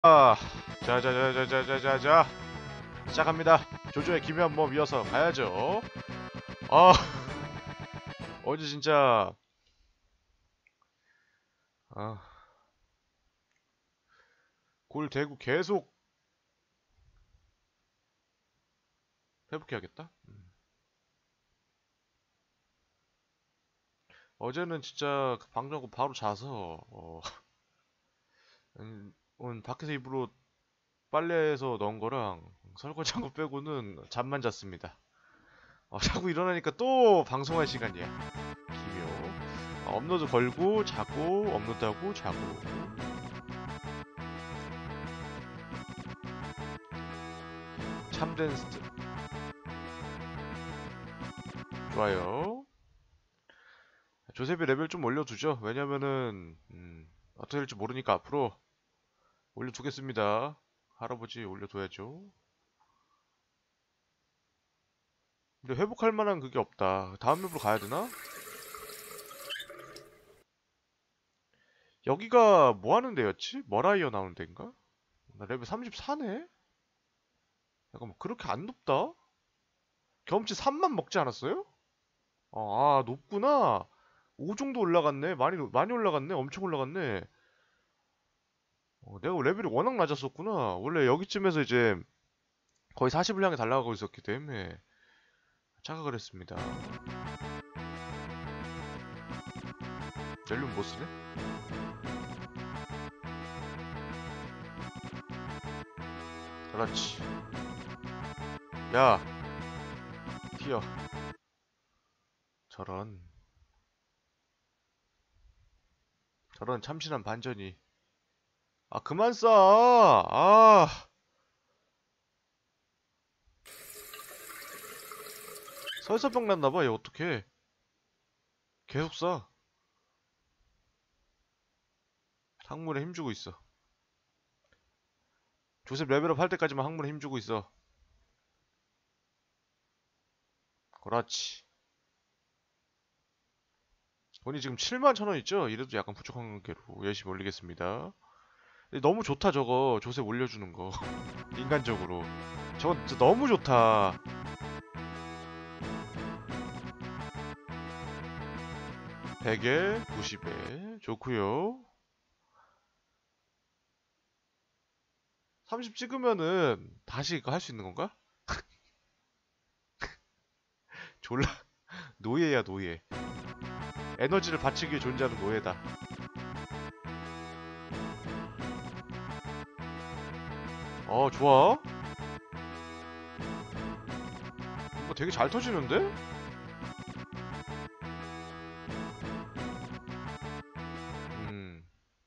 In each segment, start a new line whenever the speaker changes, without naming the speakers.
자자자자자자자 시작합니다. 조조의 기묘한 몸 이어서 가야죠. 아 어제 진짜 아, 골 대고 계속 회복해야겠다. 어제는 진짜 그 방정고 바로 자서 오늘 밖에서 입으로 빨래해서 넣은 거랑 설거지한 거 빼고는 잠만 잤습니다. 자고 일어나니까 또 방송할 시간이야. 기묘. 업로드 걸고 자고 업로드하고 자고. 참된 스트. 좋아요. 조셉이 레벨 좀 올려두죠. 왜냐면은 어떻게 될지 모르니까 앞으로 올려두겠습니다. 할아버지 올려둬야죠. 근데 회복할 만한 그게 없다. 다음 맵으로 가야 되나? 여기가 뭐 하는 데였지? 머라이어 나오는 데인가? 나 레벨 34네? 잠깐만 그렇게 안 높다? 경험치 3만 먹지 않았어요? 높구나. 5 정도 올라갔네. 많이 올라갔네. 엄청 올라갔네. 내가 레벨이 워낙 낮았었구나. 원래 여기쯤에서 이제 거의 40을 향해 달려가고 있었기 때문에 착각을 했습니다. 렐룸 못 쓰네? 그렇지. 야, 튀어. 저런. 저런 참신한 반전이. 그만 쏴! 설사병 났나봐, 얘 어떡해. 계속 쏴. 항문에 힘주고 있어. 조셉 레벨업 할 때까지만 항문에 힘주고 있어. 그렇지. 돈이 지금 71,000원 있죠? 이래도 약간 부족한 관계로 열심히 올리겠습니다. 근데 너무 좋다, 저거. 조셉 올려주는 거. 인간적으로. 저거 진짜 너무 좋다. 100에 90에 좋구요. 30 찍으면은 다시 이거 할 수 있는 건가? 졸라 노예야 노예. 에너지를 바치기 위해 존재하는 노예다. 좋아. 뭐 되게 잘 터지는데? 음,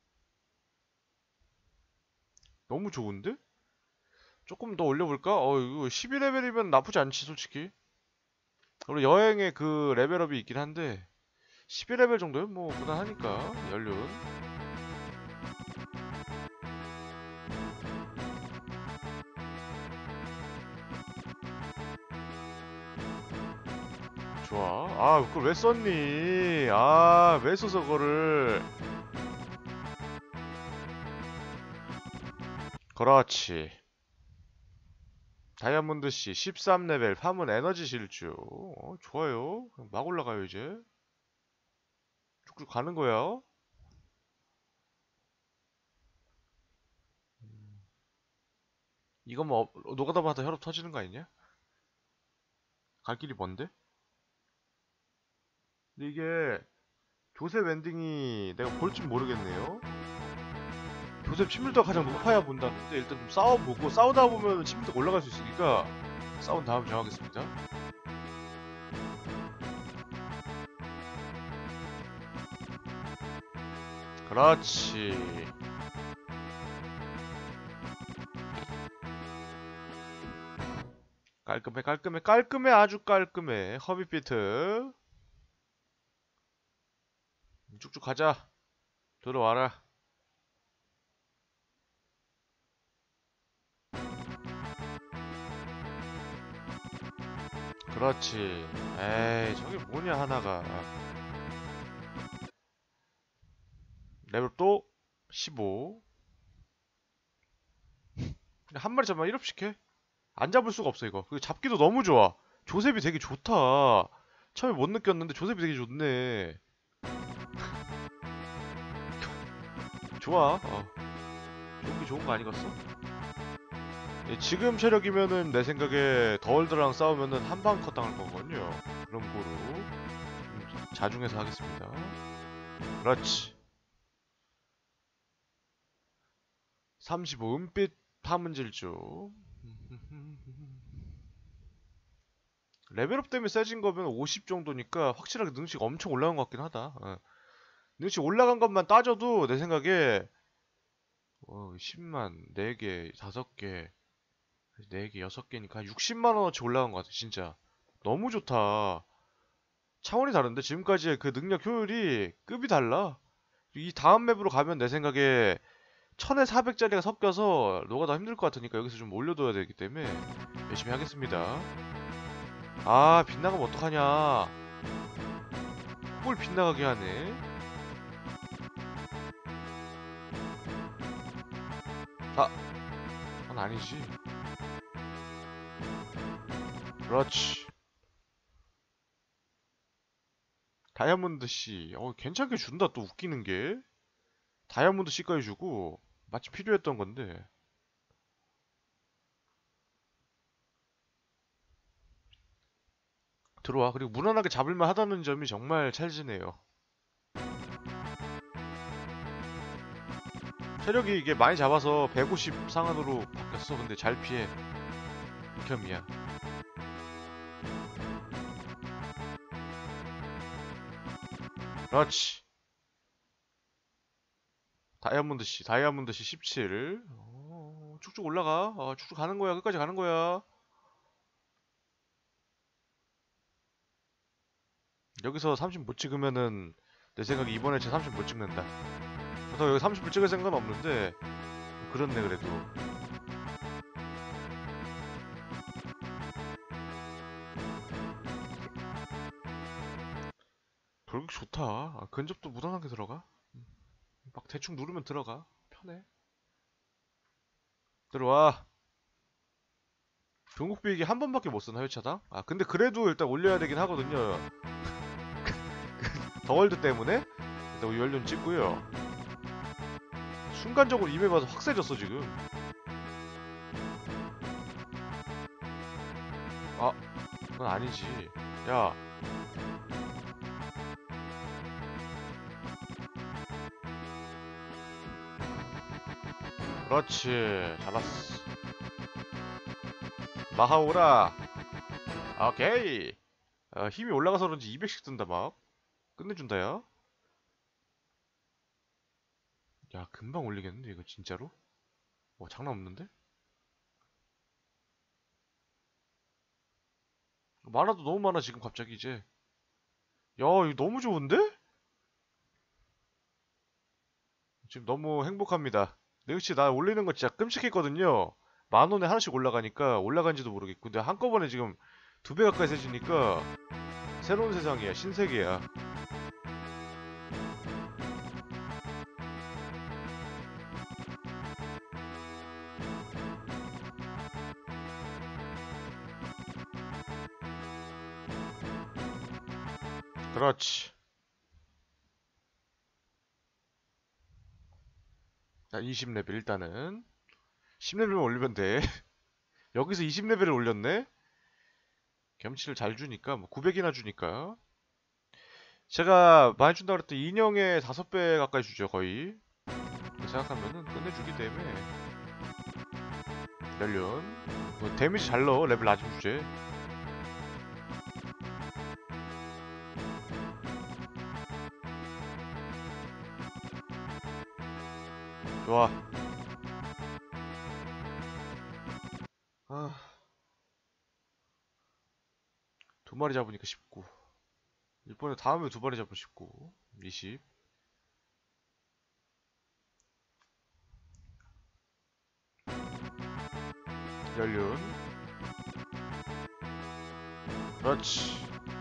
너무 좋은데? 조금 더 올려볼까? 이거 12레벨이면 나쁘지 않지, 솔직히. 그리고 여행에 그 레벨업이 있긴 한데, 12레벨 정도면 뭐 무난하니까, 연륜. 좋아. 그걸 왜 썼니? 왜 써서 그거를. 그렇지. 다이아몬드 씨 13레벨 파문 에너지 질주. 좋아요. 그냥 막 올라가요 이제. 쭉쭉 가는 거야. 이거 뭐 노가다 봐도 혈압 터지는 거 아니냐? 갈 길이 뭔데? 근데 이게 조셉 엔딩이 내가 볼 줄 모르겠네요. 조셉 침밀도가 가장 높아야 본다는데 일단 좀 싸워보고 싸우다 보면 침밀도가 올라갈 수 있으니까 싸운 다음 정하겠습니다. 그렇지. 깔끔해 깔끔해 깔끔해 아주 깔끔해. 허비피트 쭉쭉 가자. 들어와라. 그렇지. 에이 저게 뭐냐 하나가. 레벨 또 15. 그냥 한 마리 잡으면 1업씩 해. 안 잡을 수가 없어 이거. 그리고 잡기도 너무 좋아. 조셉이 되게 좋다. 처음에 못 느꼈는데 조셉이 되게 좋네. 좋아. 좋은 게 좋은 거 아니겠어? 예, 지금 체력이면은 내 생각에 더월드랑 싸우면은 한방 컷 당할 거거든요. 그런 거로 좀 자중해서 하겠습니다. 그렇지. 35 은빛 파문질주. 레벨업 때문에 세진 거면 50 정도니까 확실하게 능치가 엄청 올라간 것 같긴 하다. 능치 올라간 것만 따져도 내 생각에 10만 4개, 5개, 4개, 6개니까 60만 원어치 올라간 것 같아. 진짜 너무 좋다. 차원이 다른데 지금까지의 그 능력 효율이 급이 달라. 이 다음 맵으로 가면 내 생각에 1000에 400짜리가 섞여서 노가다 힘들 것 같으니까 여기서 좀 올려둬야 되기 때문에 열심히 하겠습니다. 아, 빗나가면 어떡하냐. 뭘 빗나가게 하네. 아, 그건 아니지. 그렇지. 다이아몬드 씨. 괜찮게 준다. 또 웃기는 게. 다이아몬드 씨까지 주고 마치 필요했던 건데. 들어와. 그리고 무난하게 잡을만 하다는 점이 정말 찰지네요. 체력이 이게 많이 잡아서 150 상한으로 바뀌었어. 근데 잘 피해. 극혐이야. 그렇지. 다이아몬드 씨 17. 쭉쭉 올라가. 쭉쭉 가는 거야. 끝까지 가는 거야. 여기서 30 못 찍으면은 내 생각에 이번 회차 30 못 찍는다. 그래서 여기 30을 찍을 생각은 없는데 그렇네 그래도. 돌격 좋다. 근접도 무난하게 들어가. 막 대충 누르면 들어가. 편해. 들어와. 종국 비행기 한 번밖에 못 쓰나 회차당? 근데 그래도 일단 올려야 되긴 하거든요. 더월드 때문에 일단 연륜 찍고요. 순간적으로 이메 봐서 확 세졌어 지금. 그건 아니지. 야, 그렇지. 잡았어. 마하오라. 오케이. 힘이 올라가서 그런지 200씩 뜬다 막. 끝내준다 야. 야, 금방 올리겠는데 이거 진짜로? 장난 없는데? 많아도 너무 많아 지금 갑자기 이제. 야, 이거 너무 좋은데? 지금 너무 행복합니다. 역시 나 올리는 거 진짜 끔찍했거든요. 10,000원에 하나씩 올라가니까 올라간지도 모르겠고. 근데 한꺼번에 지금 2배 가까이 세지니까 새로운 세상이야. 신세계야. 그렇지. 나 20레벨 일단은 10레벨만 올리면 돼. 여기서 20레벨을 올렸네? 경치를 잘 주니까 뭐 900이나 주니까. 제가 많이 준다 그랬더니 인형의 5배 가까이 주죠 거의. 생각하면은 끝내주기 때문에. 연륜 뭐 데미지 잘 넣어. 레벨 낮은 주제. 좋아. 아, 2마리 잡으니까 19. 이번에 다음에 2마리 잡으면 19. 20. 연륜. 그렇지.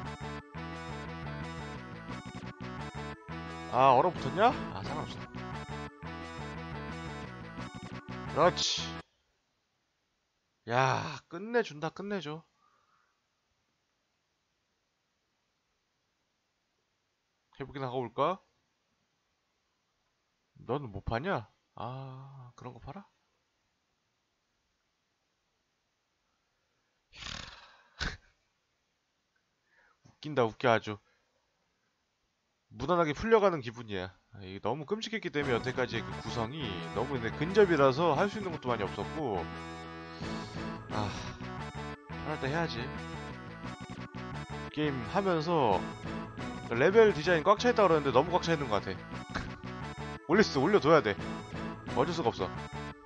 얼어붙었냐? 상관없어. 그렇지. 야, 끝내준다, 끝내줘. 회복이나 하고 올까? 너는 못 파냐? 아, 그런 거 팔아? 웃긴다, 웃겨 아주. 무난하게 풀려가는 기분이야. 아, 이게 너무 끔찍했기 때문에 여태까지의 그 구성이 너무 근접이라서 할 수 있는 것도 많이 없었고. 아, 편할 때 해야지. 게임 하면서 레벨 디자인 꽉 차있다 그러는데 너무 꽉 차있는 것 같아. 올려둬야 돼. 어쩔 수가 없어.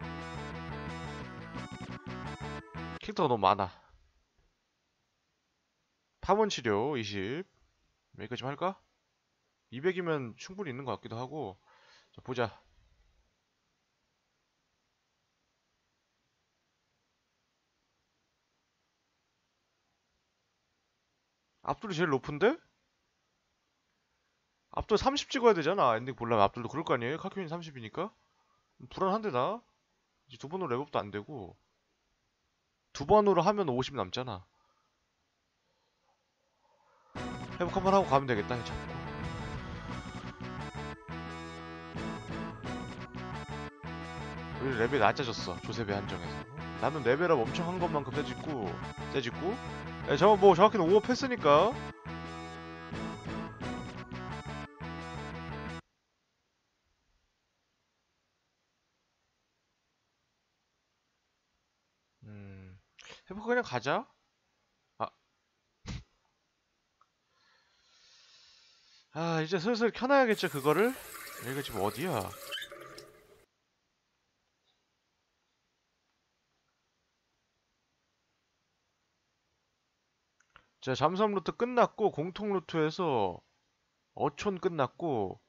캐릭터가 너무 많아. 파문 치료 20. 여기까지만 할까? 200이면 충분히 있는 것 같기도 하고. 자, 보자. 압둘이 제일 높은데? 압둘 30 찍어야 되잖아. 엔딩 보려면 압둘도 그럴 거 아니에요? 카큐인 30이니까? 불안한데 나? 이제 두 번으로 랩업도 안 되고. 두 번으로 하면 50 남잖아. 회복 한번 하고 가면 되겠다. 잡고. 우리 레벨 낮아졌어. 조셉의 한정에서. 나는 레벨업 엄청 한 것만큼 세짓고. 야, 저거 뭐 정확히는 5업 했으니까. 음, 회복 그냥 가자. 아, 이제 슬슬 켜놔야겠죠, 그거를? 여기가 지금 어디야? 자, 잠수함 루트 끝났고, 공통 루트에서 어촌 끝났고,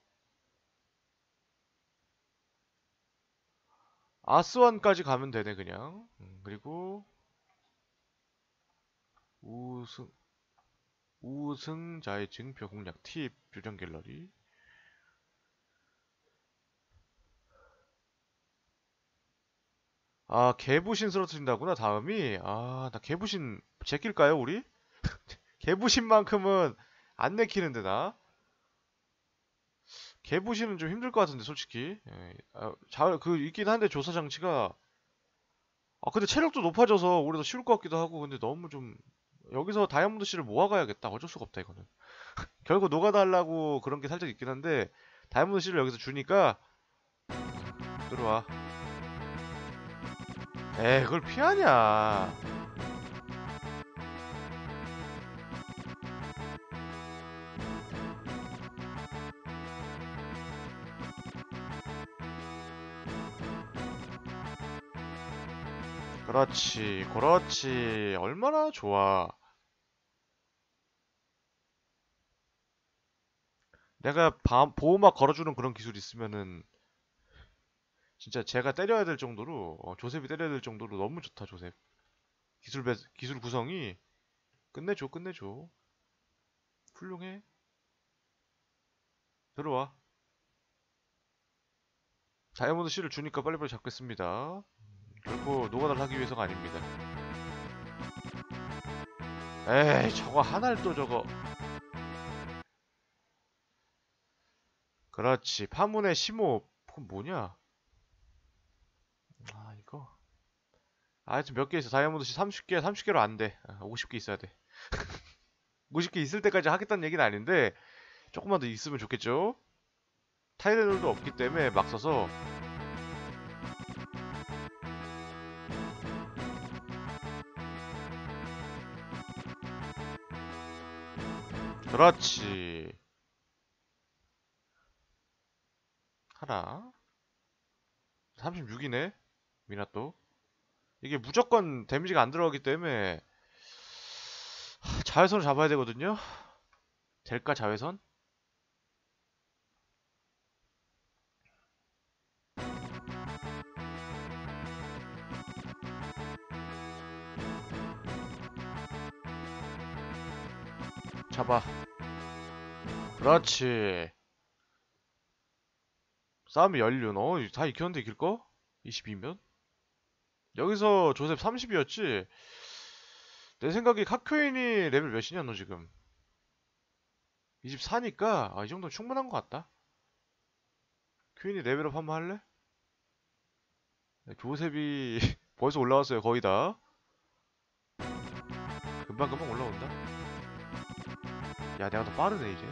아스완까지 가면 되네, 그냥. 그리고, 우승, 우승자의 증표 공략 팁, 뷰전 갤러리. 아, 개부신 쓰러뜨린다구나, 다음이. 아, 나 개부신 제낄까요, 우리? 개부신만큼은 안 내키는데, 나? 개부신은 좀 힘들 것 같은데, 솔직히. 예, 있긴 한데, 조사 장치가. 아, 근데 체력도 높아져서 오히려 더 쉬울 것 같기도 하고, 근데 너무 좀, 여기서 다이아몬드 씨를 모아가야겠다. 어쩔 수가 없다, 이거는. 결국 녹아달라고 그런 게 살짝 있긴 한데, 다이아몬드 씨를 여기서 주니까, 들어와. 에이, 그걸 피하냐. 그렇지, 그렇지. 얼마나 좋아. 내가 보호막 걸어주는 그런 기술 있으면은, 진짜 제가 때려야 될 정도로, 조셉이 때려야 될 정도로 너무 좋다, 조셉. 기술 구성이 끝내줘, 끝내줘. 훌륭해. 들어와. 다이아몬드 C를 주니까 빨리빨리 잡겠습니다. 결코 노가다를 하기 위해서가 아닙니다. 에이, 저거 하나를 또 저거. 그렇지. 파문의 심호. 그건 뭐냐? 아, 이거. 하여튼 몇 개 있어. 다이아몬드 C 30개, 30개로 안 돼. 50개 있어야 돼. 50개 있을 때까지 하겠다는 얘기는 아닌데, 조금만 더 있으면 좋겠죠? 타이레놀도 없기 때문에 막 써서. 그렇지. 하나. 36이네. 미나또. 이게 무조건 데미지가 안 들어가기 때문에 자외선을 잡아야 되거든요. 될까 자외선? 잡아. 그렇지. 싸움이 연륜. 다 익혔는데 이길까? 22면? 여기서 조셉 30이었지? 내 생각에 카큐인이 레벨 몇이냐 너 지금? 24니까 이 정도면 충분한 것 같다. 큐인이 레벨업 한번 할래? 네, 조셉이 벌써 올라왔어요 거의 다. 금방금방 올라온다. 야 내가 더 빠르네 이제.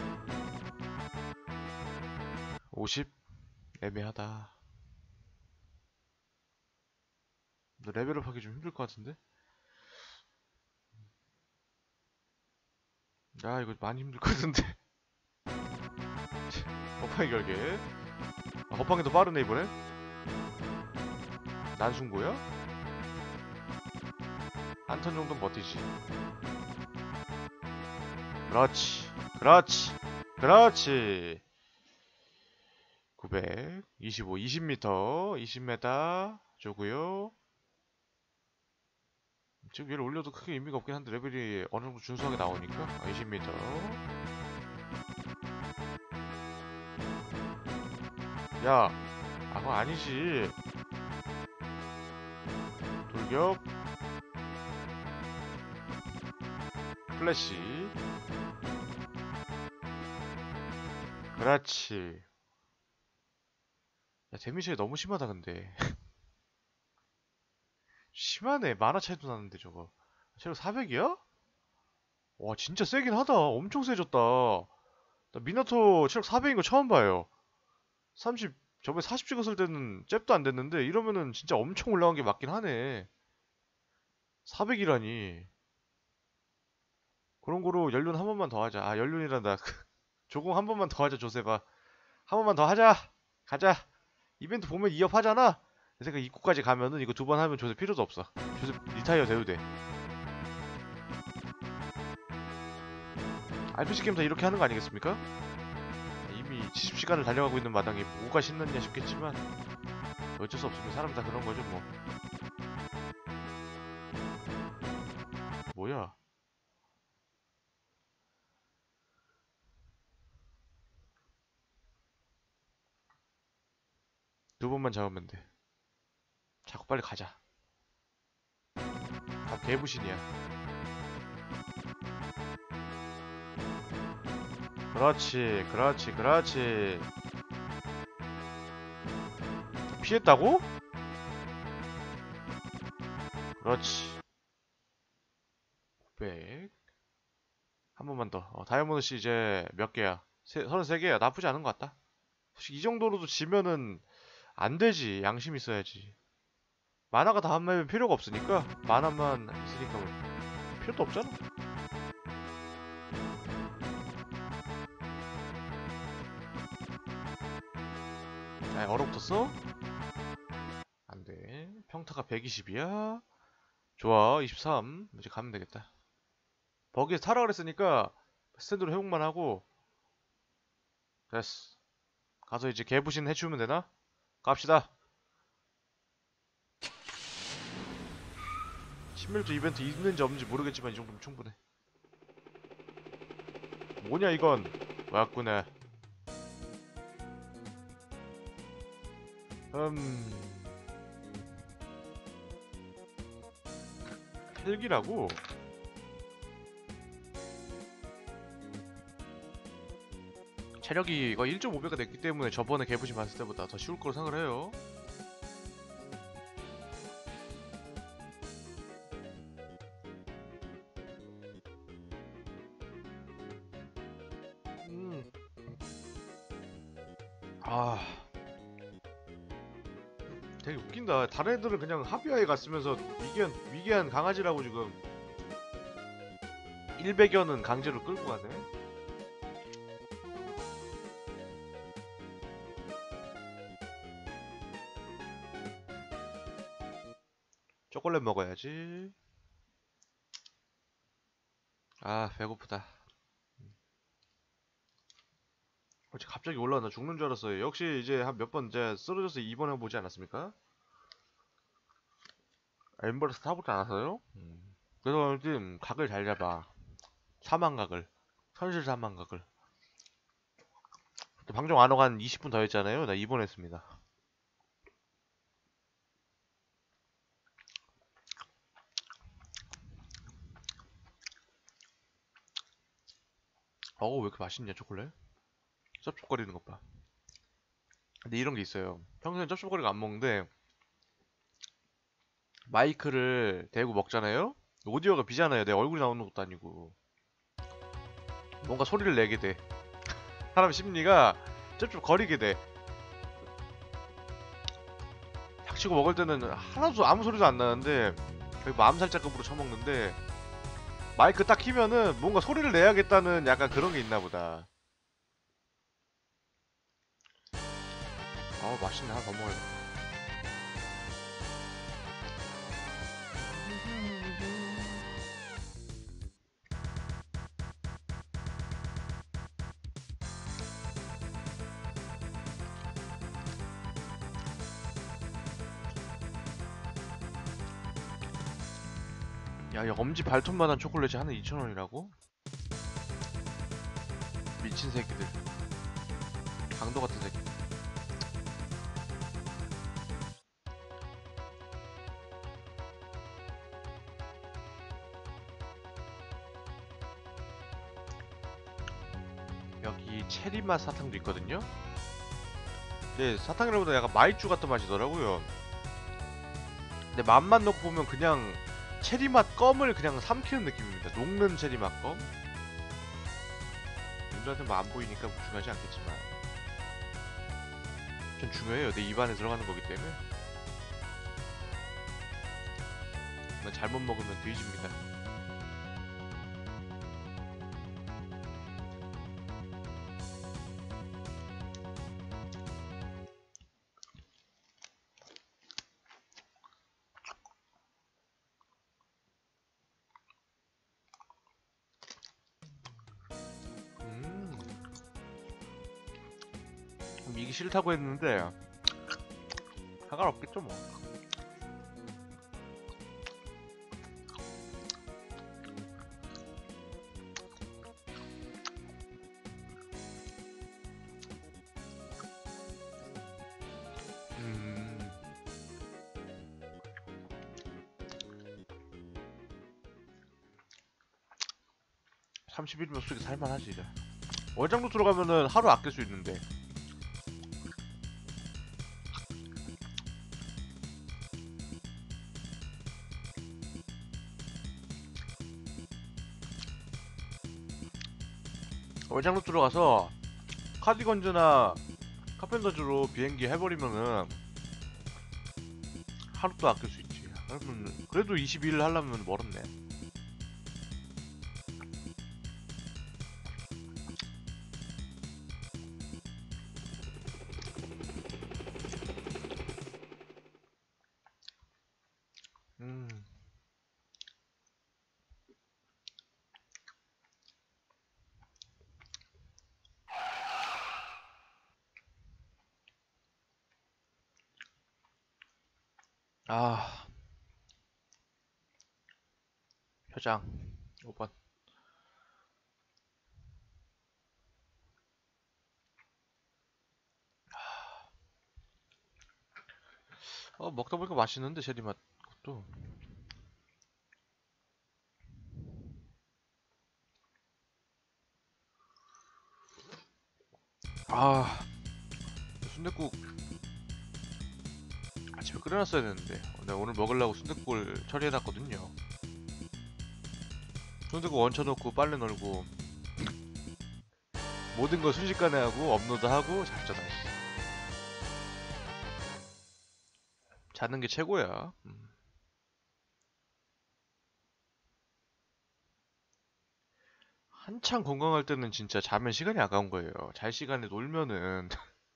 50? 애매하다. 너 레벨업 하기 좀 힘들 것 같은데? 야 이거 많이 힘들 것 같은데. 허팡이 결계. 허팡이 더 빠르네 이번에. 난순고야? 한 턴 정도는 버티지. 그렇지 그렇지 그렇지. 900 25 20m 20m 저고요. 지금 얘를 올려도 크게 의미가 없긴 한데 레벨이 어느정도 준수하게 나오니까 20m. 야 그거 아니지. 돌격 플래시. 그렇지. 야 데미 차이 너무 심하다 근데. 심하네. 만화 차이도 나는데 저거. 체력 400이야? 와 진짜 세긴 하다. 엄청 세졌다. 나 미나토 체력 400인 거 처음 봐요. 30 저번에 40 찍었을 때는 잽도 안 됐는데 이러면은 진짜 엄청 올라간 게 맞긴 하네. 400이라니. 그런 거로 연륜 한 번만 더 하자. 연륜이란다. 조공 한 번만 더 하자 조세바. 한 번만 더 하자. 가자. 이벤트 보면 2업 하잖아. 내 생각 입구까지 가면은 이거 두 번 하면 조셉 필요도 없어. 조셉 리타이어 돼도 돼. RPG 게임 다 이렇게 하는 거 아니겠습니까? 이미 70시간을 달려가고 있는 마당에 뭐가 신났냐 싶겠지만 어쩔 수 없으면 사람 다 그런 거죠 뭐. 뭐야? 두 번만 잡으면 돼. 자꾸 빨리 가자. 다 개부신이야. 그렇지, 그렇지, 그렇지. 피했다고? 그렇지. 900. 한 번만 더. 다이아몬드 씨 이제 몇 개야? 33개야. 나쁘지 않은 것 같다. 솔직히 이 정도로도 지면은 안 되지. 양심 있어야지. 만화가 다한 맵은 필요가 없으니까 만화만 있으니까 뭐 필요도 없잖아. 얼어붙었어? 안돼. 평타가 120이야. 좋아 23. 이제 가면 되겠다. 버기에서 타라 그랬으니까 스탠드로 회복만 하고 됐어. 가서 이제 개부신 해주면 되나? 갑시다. 10밀도 이벤트 있는지 없는지 모르겠지만 이 정도면 충분해. 뭐냐 이건. 왔구나. 헬기라고? 체력이 이거 1.5배가 됐기 때문에 저번에 개부신 봤을 때보다 더 쉬울 거로 생각을 해요. 아 되게 웃긴다. 다른 애들은 그냥 합의하에 갔으면서 위기한 강아지라고 지금 100여는 강제로 끌고 가네. 초콜릿 먹어야지. 배고프다. 갑자기 올라왔나. 죽는 줄 알았어요. 역시 이제 한 몇 번 이제 쓰러져서 입원해보지 않았습니까? 엠버레스 타보지 않았어요? 그래서 지금 각을 잘 잡아. 사망각을. 현실 사망각을. 방송 안오가 한 20분 더 했잖아요. 나 입원했습니다. 왜 이렇게 맛있냐 초콜릿? 쩝쩝거리는 것 봐. 근데 이런 게 있어요. 평소에 쩝쩝거리가 안 먹는데 마이크를 대고 먹잖아요? 오디오가 비잖아요. 내 얼굴이 나오는 것도 아니고. 뭔가 소리를 내게 돼. 사람 심리가 쩝쩝거리게 돼. 닥치고 먹을 때는 하나도 아무 소리도 안 나는데 거의 마음살짝급으로 쳐먹는데 마이크 딱 키면은 뭔가 소리를 내야겠다는 약간 그런 게 있나 보다. 맛있네. 하나 더 먹어야겠다. 야, 엄지 발톱만한 초콜릿이 하나 2,000원이라고? 미친 새끼들. 강도 같은 새끼. 여기 체리맛 사탕도 있거든요? 근데 사탕이라보다 약간 마이쮸 같은 맛이더라고요. 근데 맛만 넣고 보면 그냥 체리맛 껌을 그냥 삼키는 느낌입니다. 녹는 체리맛 껌? 님들한테 뭐 안 보이니까 뭐 중요하지 않겠지만 전 중요해요. 내 입안에 들어가는 거기 때문에. 잘못 먹으면 뒤집니다. 이게 싫다고 했는데 상관없겠죠 뭐. 음... 31면 솔직히 살만하지. 이제 원장로 들어가면은 하루 아낄 수 있는데. 원장로 들어가서 카디건즈나 카펜터즈로 비행기 해버리면은 하루도 아낄 수 있지. 그러면 그래도 22일 하려면 멀었네. 아, 표장 5번. 먹다 보니까 맛있는데 제리맛 것도. 아, 순댓국 아침에 끓여놨어야 되는데 내가 오늘 먹으려고 순댓국을 처리해놨거든요. 순댓국 얹혀놓고 빨래 널고 모든 걸 순식간에 하고 업로드하고 잡잖아. 자는 게 최고야. 한창 건강할 때는 진짜 자면 시간이 아까운 거예요. 잘 시간에 놀면은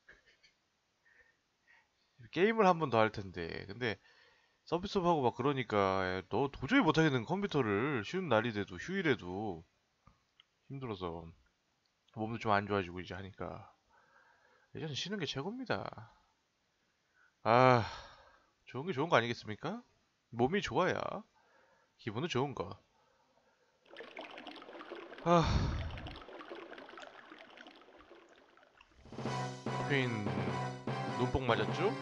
게임을 한 번 더 할 텐데. 근데 서비스업하고 막 그러니까 너 도저히 못하겠는 컴퓨터를 쉬는 날이 돼도 휴일에도 힘들어서 몸도 좀 안 좋아지고 이제 하니까 예전에 쉬는 게 최고입니다. 아, 좋은 게 좋은 거 아니겠습니까? 몸이 좋아야 기분은 좋은 거. 아, 카페인 눈뽕 맞았죠?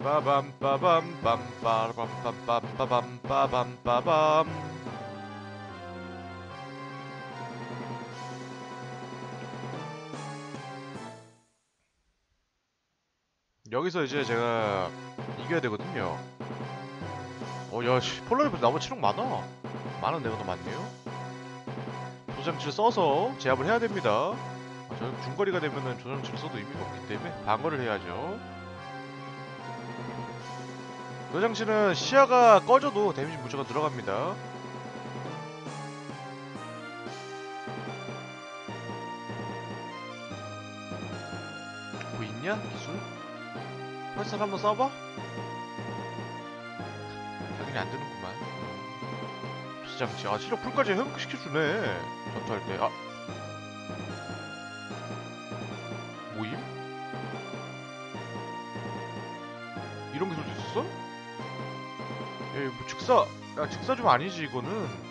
빠밤 빠밤 빰 빠밤 빰빰 빠밤 빠밤 빠밤. 여기서 이제 제가 이겨야 되거든요. 야, 폴라리보다 나머지 체력 많아. 많은 내가 더 많네요. 조장치를 써서 제압을 해야 됩니다. 저 중거리가 되면은 조장치를 써도 의미가 없기 때문에 방어를 해야죠. 조장치는 시야가 꺼져도 데미지 무조건 들어갑니다. 뭐 있냐? 기술? 펄스를 한번 써봐? 당연히 안 되는구만. 조장치. 체력 풀까지 회복시켜주네. 전투할 때. 모임? 이런 기술도 있었어? 야, 뭐 즉사 좀 아니지 이거는.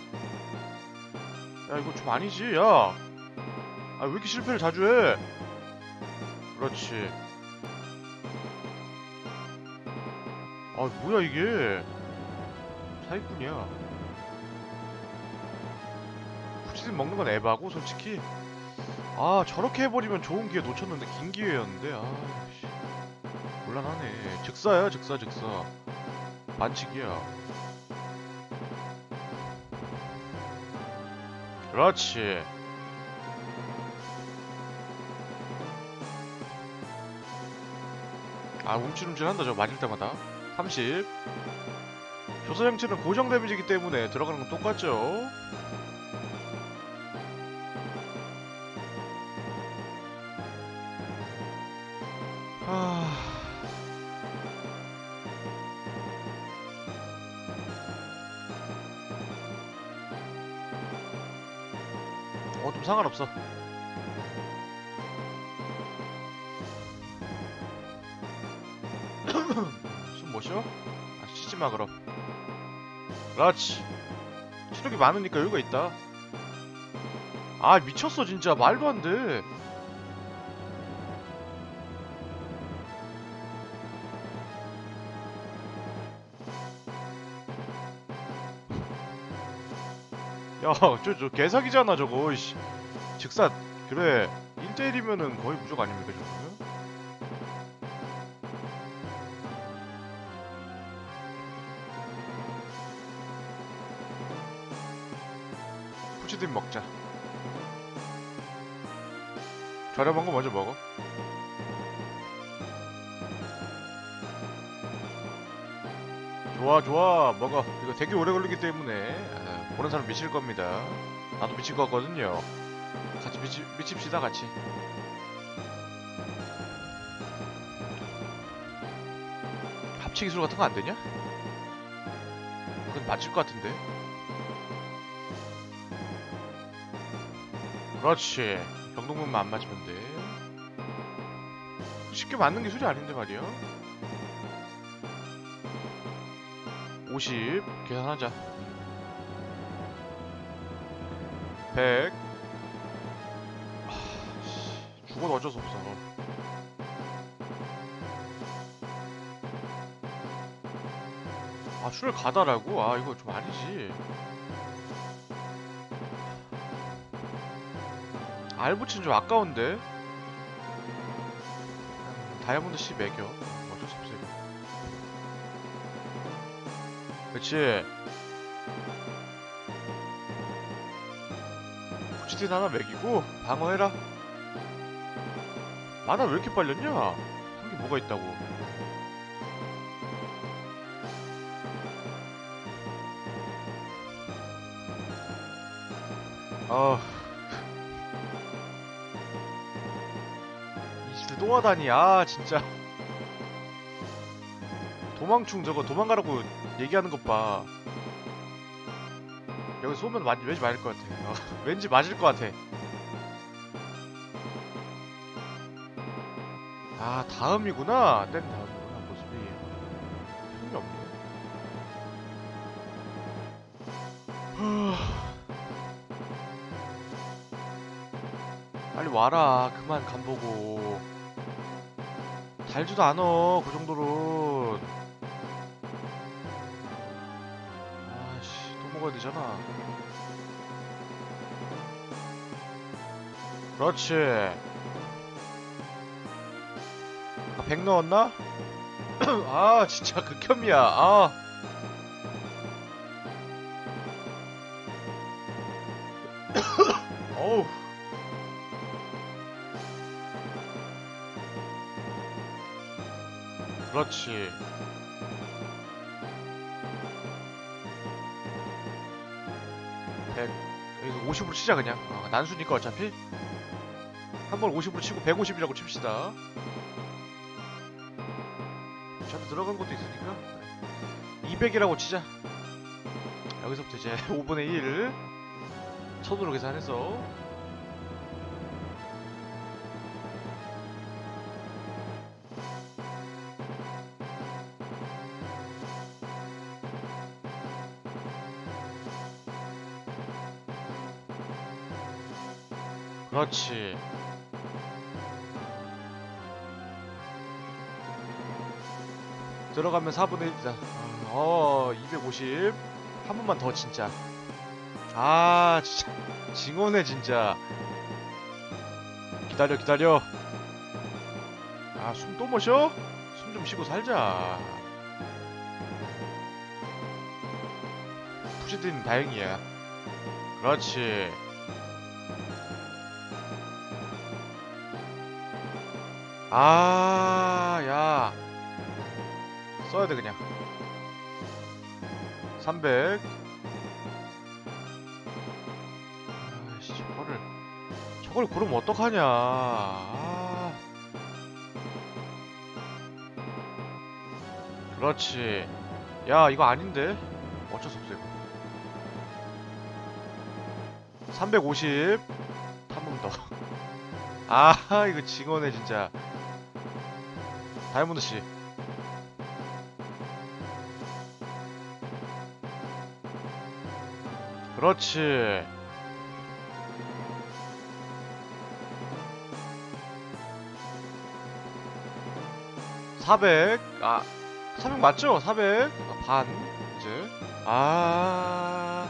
야, 이거 좀 아니지. 야, 왜 이렇게 실패를 자주 해? 그렇지. 뭐야 이게. 사기꾼이야. 후치딘 먹는 건 에바고 솔직히. 저렇게 해버리면 좋은 기회 놓쳤는데 긴 기회였는데. 씨. 곤란하네. 즉사야 즉사. 반칙이야. 그렇지. 움찔움찔한다 저거 맞을 때마다. 30. 조사장치는 고정 데미지이기 때문에 들어가는 건 똑같죠. 좀 상관없어. 숨 못 쉬어? 쉬지마 그럼. 그렇지. 체력이 많으니까 여유가 있다. 미쳤어 진짜. 말도 안 돼. 야, 저 개사기잖아 저거. 이씨. 즉사. 그래 1대1이면은 거의 무적 아닙니까 저거는? 후치딘 먹자. 저렴한 거 먼저 먹어. 좋아 먹어. 이거 되게 오래 걸리기 때문에 보는 사람 미칠 겁니다. 나도 미칠 것 같거든요. 같이 미칩시다 같이. 합체 기술 같은 거 안 되냐? 그건 맞을 것 같은데. 그렇지. 병동문만 안 맞으면 돼. 쉽게 맞는 기술이 아닌데 말이야. 50 계산하자. 100. 죽어도 어쩔 수 없어. 출혈 가다라고? 이거 좀 아니지. 알부치는 좀 아까운데. 다이아몬드 C 매겨. 어쩔 수 없어 이거. 그치. 후치딘 하나 매기고 방어해라. 만화 왜 이렇게 빨렸냐? 한 게 뭐가 있다고. 이 시대 또 하다니. 진짜. 도망충 저거 도망가라고 얘기하는 것 봐. 여기 쏘면 왠지 맞을 것 같아. 왠지 맞을 것 같아. 다음이구나. 땐 다음이구나. 모습이 힘이 없네. 빨리 와라. 그만 간보고. 달지도 않아 그 정도로. 아씨 또 먹어야 되잖아. 그렇지. 아, 100 넣었나? 아 진짜 극혐이야. 아 어우. 그렇지. 100 여기서 50으로 치자 그냥. 난수니까 어차피 한 번 50으로 치고 150이라고 칩시다. 저도 들어간 것도 있으니까 200이라고 치자. 여기서부터 이제 5분의 1 천으로 계산해서. 그렇지. 들어가면 4분의 1이다. 250. 한 번만 더 진짜. 아 진짜 징언해 진짜. 기다려 기다려. 아 숨 또 마셔? 숨 좀 쉬고 살자. 푸시드는 다행이야. 그렇지. 아, 야. 써야 돼, 그냥. 300. 아이씨, 저걸 고르면 어떡하냐. 그렇지. 야, 이거 아닌데? 어쩔 수 없어, 이거. 350. 한 번 더. 아, 이거 징어네, 진짜. 다이아몬드 씨. 그렇지. 400. 400 맞죠? 400. 반 이제. 아.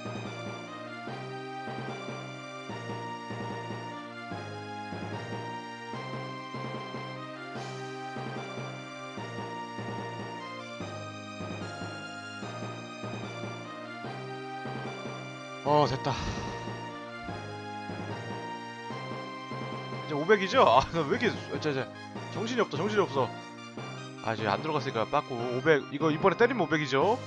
됐다. 이제 500이죠? 나 왜 이렇게, 정신이 없다, 정신이 없어. 이제 안 들어갔으니까 빠꾸. 500, 이거 이번에 때리면 500이죠?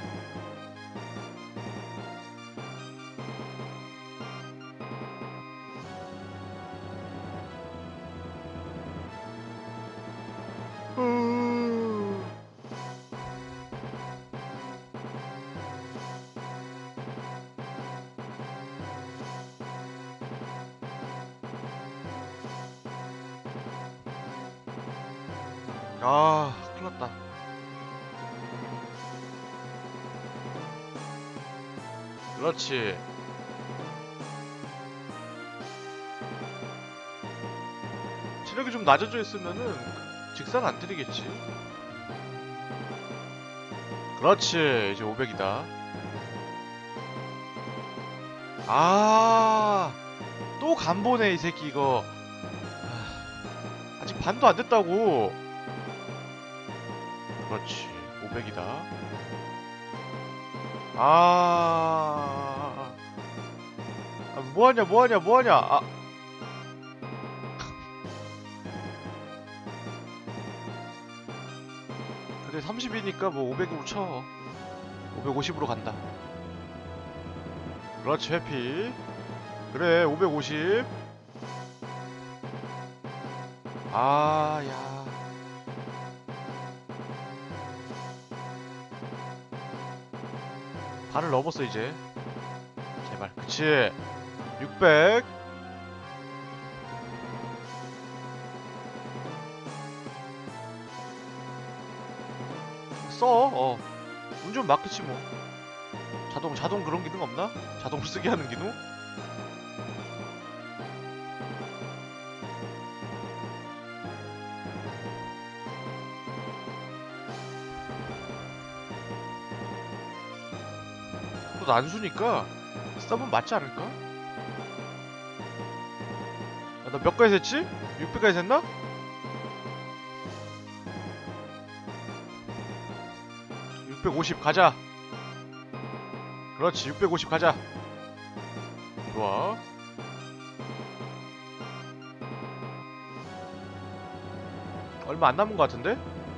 큰일났다. 그렇지. 체력이 좀 낮아져 있으면은 직사는 안 때리겠지. 그렇지. 이제 500이다. 또 간보네 이 새끼 이거. 아직 반도 안 됐다고. 그렇지. 500이다. 뭐하냐 뭐하냐 뭐하냐. 그래 30이니까 뭐 500으로 쳐. 550으로 간다. 그렇지 회피. 그래 550. 야. 반을 넘었어 이제. 제발. 그치. 600. 써. 운 좀 맡기지 뭐. 자동 그런 기능 없나? 자동 쓰게 하는 기능? 난수니까 서브는 맞지 않을까? 야, 나 몇 가지 했지? 600가지 했나? (650) 가자. 그렇지, 650 가자. 좋아. 얼마 안 남은 것 같은데?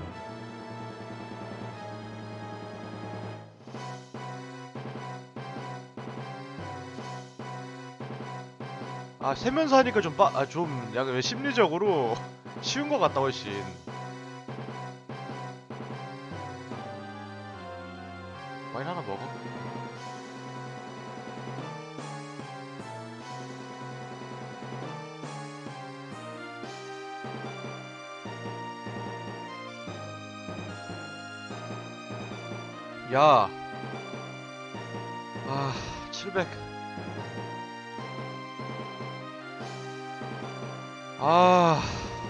아, 세면서 하니까 좀 약간 심리적으로 쉬운 것 같다, 훨씬. 와인 하나 먹어. 야. 아, 700. 아,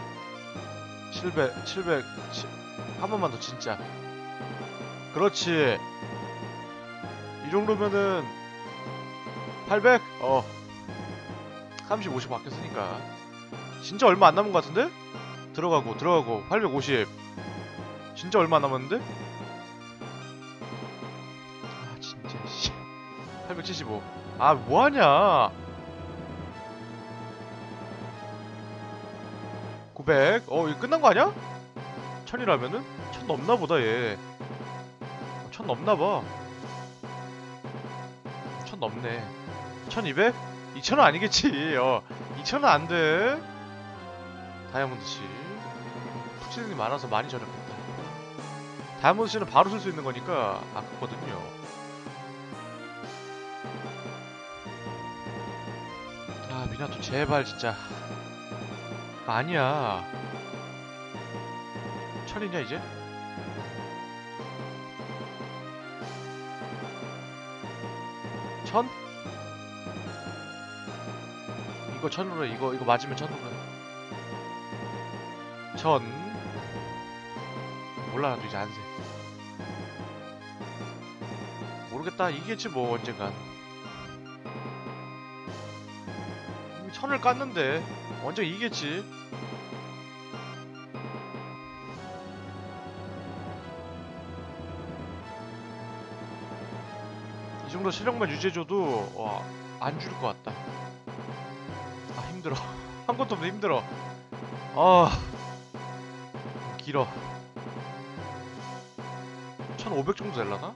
700. 한 번만 더, 진짜. 그렇지. 이 정도면은 800? 30, 50 바뀌었으니까 진짜 얼마 안 남은 것 같은데? 들어가고 850. 진짜 얼마 안 남았는데? 아, 진짜 씨. 875. 아, 뭐하냐. 900. 이거 끝난 거 아니야? 1000이라면은? 1000 넘나보다 얘. 1000 넘나봐. 1000 넘네. 1200? 2000은 아니겠지. 2000은 안돼. 다이아몬드씨. 푸치능이 많아서 많이 절약했다. 다이아몬드씨는 바로 쓸 수 있는 거니까 아깝거든요. 아, 미나토 제발 진짜. 아니야. 1000이냐 이제? 1000? 이거 1000으로 해. 이거 맞으면 1000으로 해. 1000. 몰라, 나도 이제 안세. 모르겠다. 이기겠지 뭐, 언젠간. 이미 1000을 깠는데 언제 이기겠지. 이 정도 실력만 유지해줘도 안 죽을 것 같다. 아, 힘들어. 한 것도 없는데 힘들어. 길어. 1500 정도 될라나?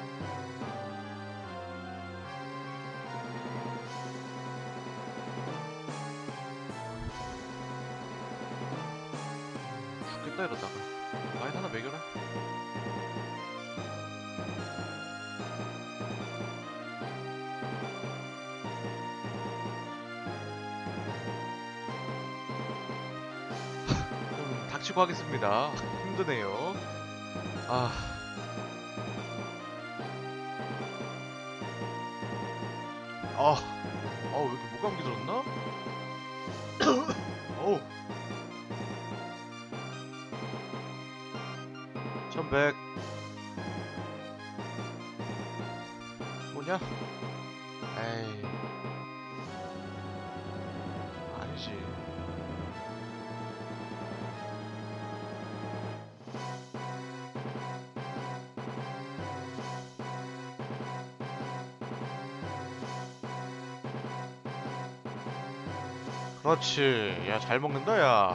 죽겠다 이러다가. 와인 하나 먹여라. 닥치고 하겠습니다. 힘드네요. 왜 이렇게 목감기 들었나? 어우. 1100. 뭐냐? 에이. 아니지. 그렇지. 야, 잘 먹는다, 야.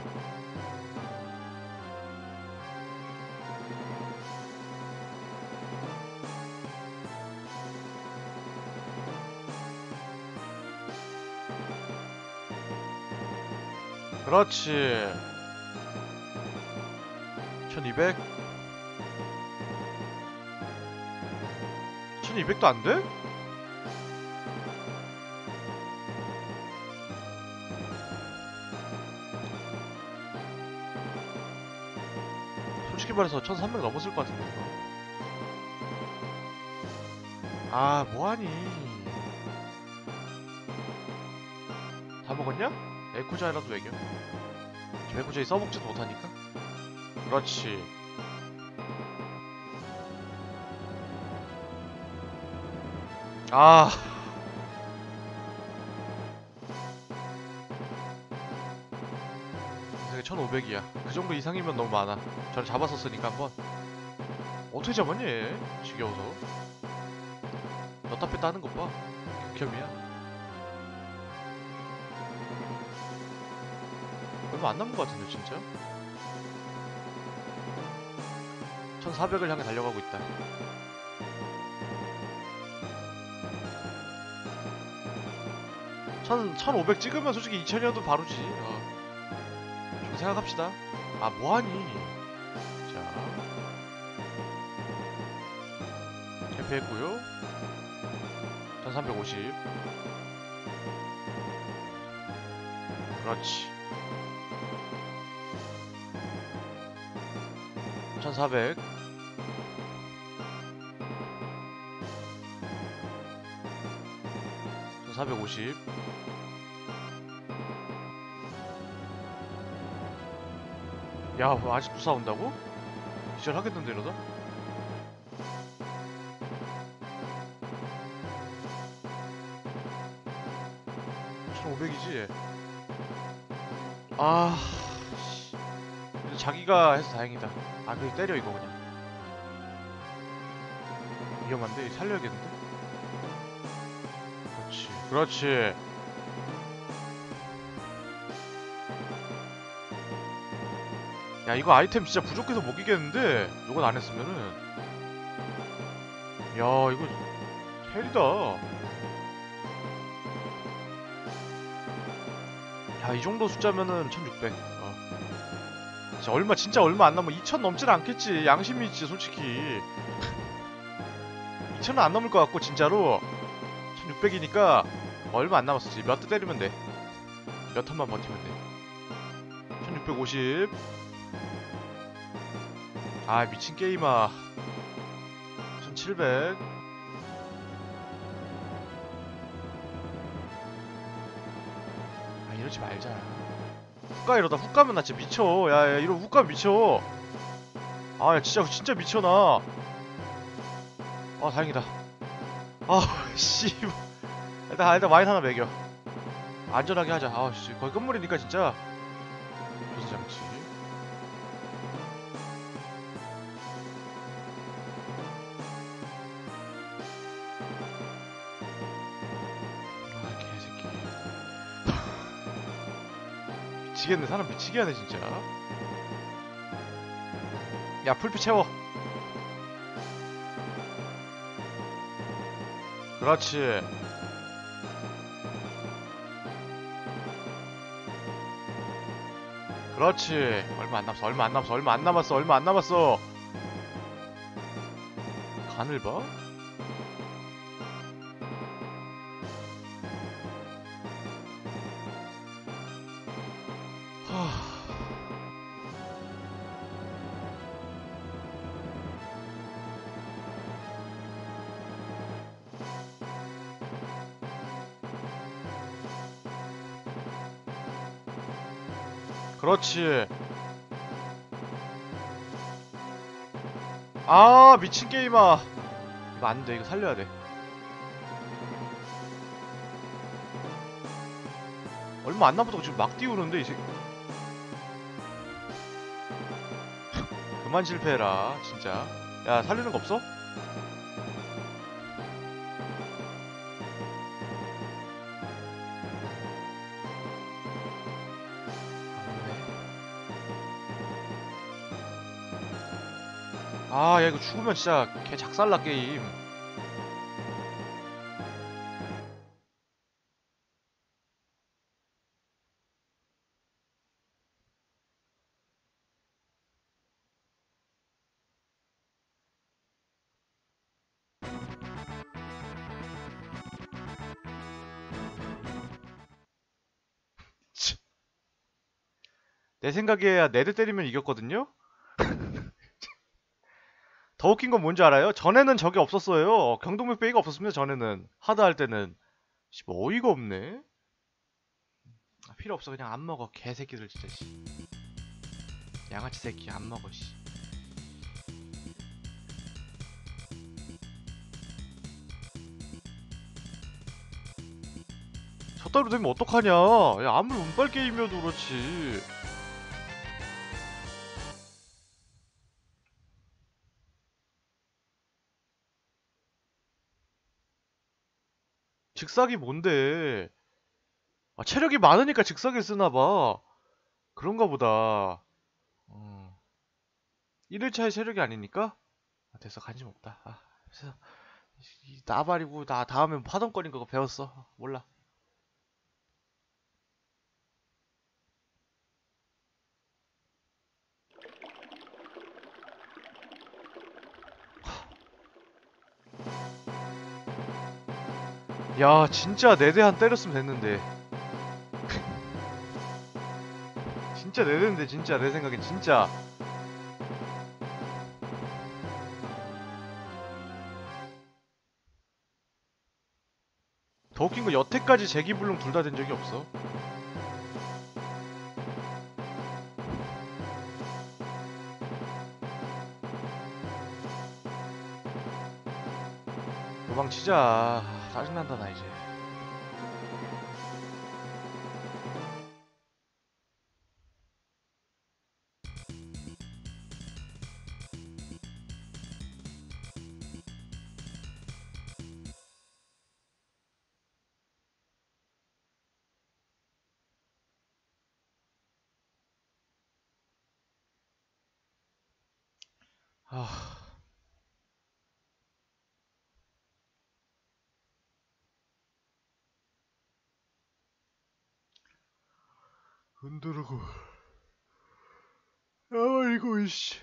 그렇지. 1200? 1200도 안 돼? 솔직히 말해서 1300 넘었을 것 같은데, 이거. 아, 뭐하니. 다 먹었냐? 에코자이라도 먹여. 저 에코자이 써먹지도 못하니까. 그렇지. 아, 인생에 1500이야. 그 정도 이상이면 너무 많아. 저를 잡았었으니까 한번. 어떻게 잡았니? 지겨워서. 넣다 뺐다 하는 것 봐. 극혐이야. 얼마 안 남은 것 같은데 진짜? 1400을 향해 달려가고 있다. 1500 찍으면 솔직히 2000이어도 바로지. 좀 생각합시다. 아, 뭐하니? 자, 캠프했고요. 1350. 그렇지. 1400. 1450. 야, 아직도 싸운다고? 기절하겠는데 이러다? 1500이지? 아, 씨. 근데 자기가 해서 다행이다. 아, 그냥 때려 이거 그냥. 위험한데? 살려야겠는데? 그렇지. 그렇지. 야, 이거 아이템 진짜 부족해서 못 이겠는데? 이건 안 했으면은. 야, 이거 헬이다. 야, 이 정도 숫자면은 1600. 진짜 얼마 안 남으면 2000 넘진 않겠지. 양심이 있지, 솔직히. 2000은 안 넘을 것 같고, 진짜로. 1600이니까 얼마 안 남았어. 몇 대 때리면 돼. 몇 턴만 버티면 돼. 1650. 아, 미친 게임아. 1700. 아, 이러지 말자. 훅가 이러다 훅 가면 나 진짜 미쳐. 야, 이러 훅 가면 미쳐. 아, 야, 진짜 미쳐 나. 아, 다행이다. 아, 씨. 일단 와인 하나 먹여. 안전하게 하자. 아, 씨. 거의 끝물이니까 진짜. 조사장치. 아, 개새끼. 미치겠네. 사람 미치게 하네, 진짜. 야, 풀피 채워. 그렇지. 그렇지. 얼마 안 남았어. 얼마 안 남았어. 간을 봐? 하... 그렇지. 아, 미친 게임아. 이거 안 돼. 이거 살려야 돼. 얼마 안 남았다고 지금 막 띄우는데, 이제. 그만 실패해라, 진짜. 야, 살리는 거 없어? 아, 야, 이거 죽으면 진짜 개 작살나, 게임. 치. 내 생각에 네대 때리면 이겼거든요? 더 웃긴 건 뭔지 알아요? 전에는 적이 없었어요. 경동맥 베이가 없었습니다, 전에는. 하드 할 때는. 씨, 뭐 어이가 없네. 아, 필요 없어. 그냥 안 먹어. 개새끼들 진짜, 씨. 양아치 새끼 안 먹어, 씨. 저따로 되면 어떡하냐. 야, 아무리 운빨 게임이어도 그렇지. 즉사기 뭔데? 아, 체력이 많으니까 즉사기를 쓰나봐. 그런가 보다. 1일차의 체력이 아니니까? 아, 됐어, 관심 없다. 아, 됐어. 나발이고, 나 다음엔 파동거린 거 배웠어. 몰라. 야, 진짜 4대 한 때렸으면 됐는데. 진짜 4대인데, 진짜, 내 생각엔 진짜. 더 웃긴 거 여태까지 제기불능 둘 다 된 적이 없어. 도망치자. 아, 짜증난다 나 이제. 아, 흔들고. 아, 이거 이씨.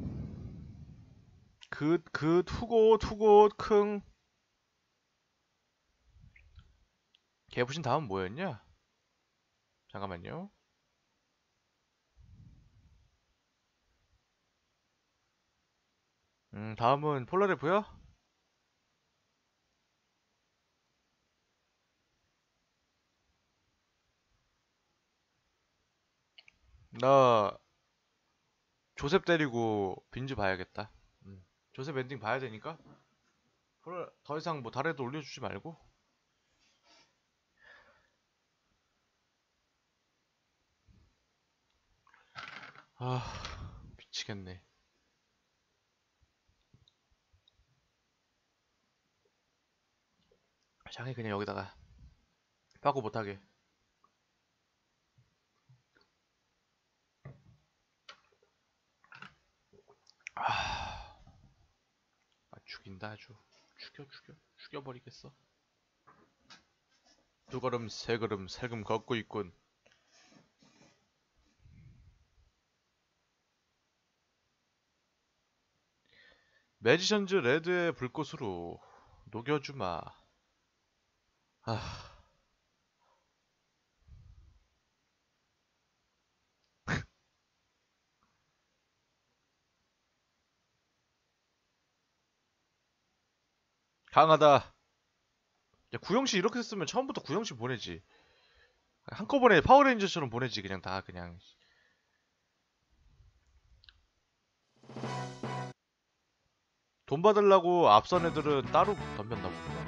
투곳 킁. 개부신 다음 뭐였냐? 잠깐만요. 다음은 폴라레프야? 나 조셉 때리고 빈즈 봐야겠다. 조셉 엔딩 봐야 되니까 더 이상 뭐 다래도 올려주지 말고. 아, 미치겠네. 장애 그냥 여기다가 빠고 못하게. 아, 죽인다 아주. 죽여버리겠어. 두 걸음 세 걸음 살금 걷고 있군. 매지션즈 레드의 불꽃으로 녹여주마. 아, 강하다. 야, 구형씨 이렇게 했으면 처음부터 구형씨 보내지. 한꺼번에 파워레인저처럼 보내지. 그냥 다 그냥. 돈 받으려고 앞선 애들은 따로 덤볐나 보구나.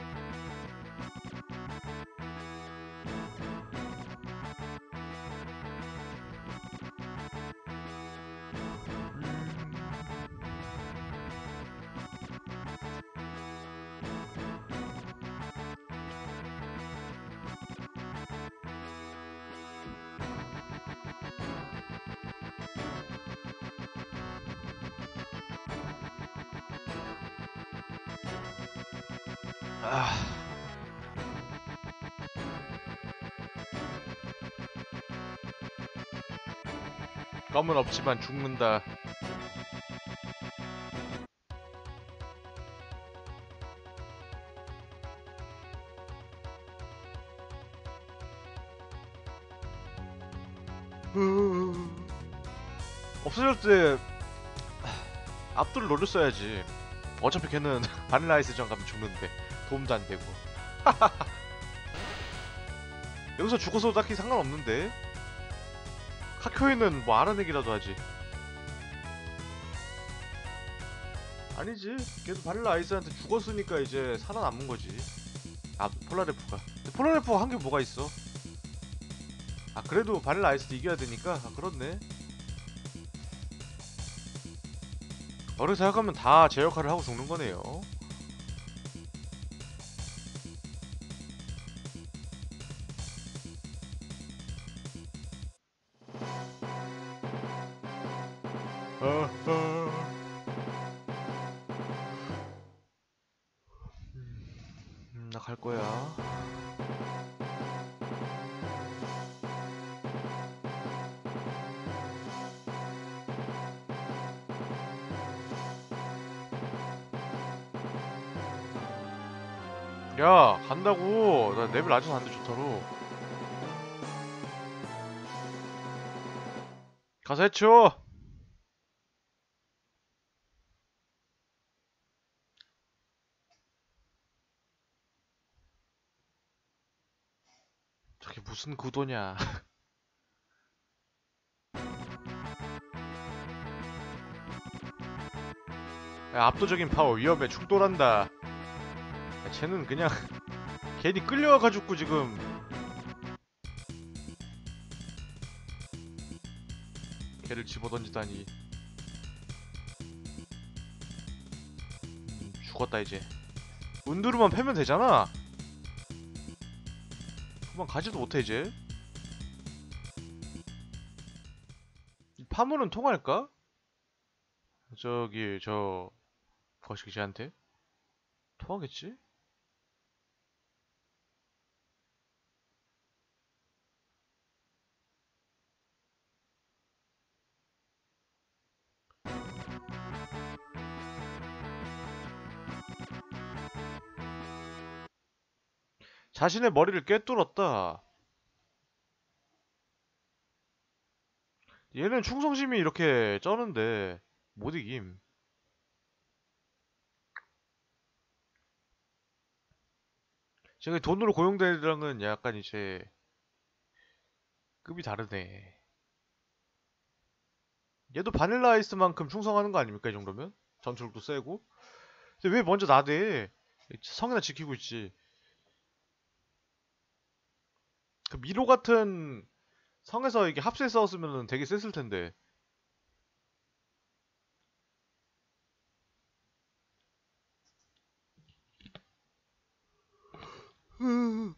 아, 껌은 없지만 죽는다. 없어질 때 압도를 노렸어야지. 어차피 걔는 바닐라 아이스전 가면 죽는데 도움도 안 되고. 여기서 죽어서 딱히 상관없는데. 카쿄이는 뭐 알아내기라도 하지. 아니지. 걔도 바닐라 아이스한테 죽었으니까 이제 살아남은 거지. 아, 폴라레프가. 폴라레프가 한 게 뭐가 있어? 아 그래도 바닐라 아이스도 이겨야 되니까. 아 그렇네. 어떻게 생각하면 다 제 역할을 하고 죽는 거네요. 나 갈 거야. 야, 간다고. 나 레벨 낮아서 안 돼, 좋다로. 가서 해쳐. 저게 무슨 구도냐. 야, 압도적인 파워, 위험에 충돌한다. 야, 쟤는 그냥 괜히 끌려와가지고 지금 걔를 집어던지다니. 죽었다 이제. 운두루만 패면 되잖아. 그만 가지도 못해 이제. 이 파문은 통할까? 저기 저 거시기 씨한테 통하겠지? 자신의 머리를 꿰뚫었다. 얘는 충성심이 이렇게 쩌는데 못 이김. 제가 돈으로 고용된 애들랑은 약간 이제 급이 다르네. 얘도 바닐라 아이스만큼 충성하는 거 아닙니까 이 정도면? 전투력도 세고. 근데 왜 먼저 나대? 성이나 지키고 있지. 그 미로 같은 성에서 이게 합세 싸웠으면 되게 셌을 텐데. 음.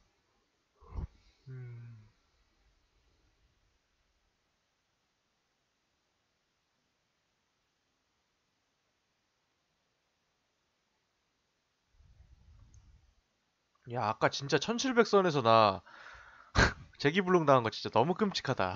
야, 아까 진짜 1700선에서 나 재기불능 당한 거 진짜 너무 끔찍하다.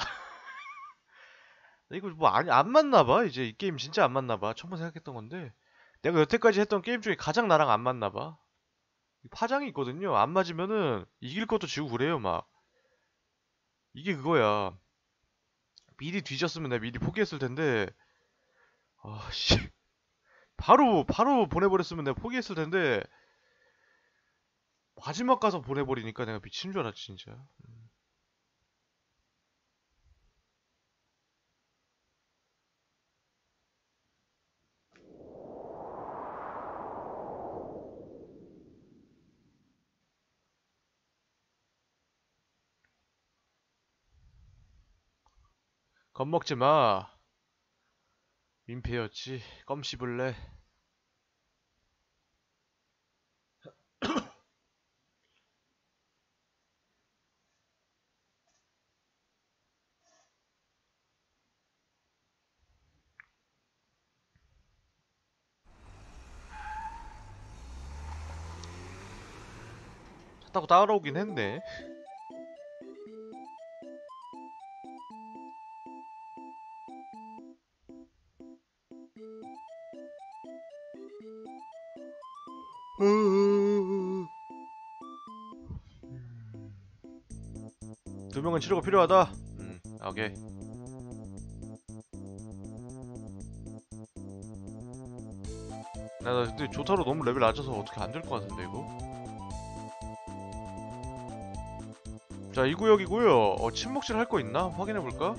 이거 뭐 안 맞나 봐. 이제 이 게임 진짜 안 맞나 봐. 처음 생각했던 건데. 내가 여태까지 했던 게임 중에 가장 나랑 안 맞나 봐. 파장이 있거든요. 안 맞으면은 이길 것도 지고 그래요, 막. 이게 그거야. 미리 뒤졌으면 내가 미리 포기했을 텐데. 아, 씨. 바로 보내버렸으면 내가 포기했을 텐데. 마지막 가서 보내버리니까 내가 미친 줄 알았지, 진짜. 겁먹지 마. 민폐였지. 껌 씹을래. 차 타고 따라오긴 했네. 두 명은 치료가 필요하다. 오케이. 나 근데 조타로 너무 레벨 낮아서 어떻게 안 될 것 같은데 이거. 자, 이 구역이고요. 침묵질 할 거 있나? 확인해 볼까?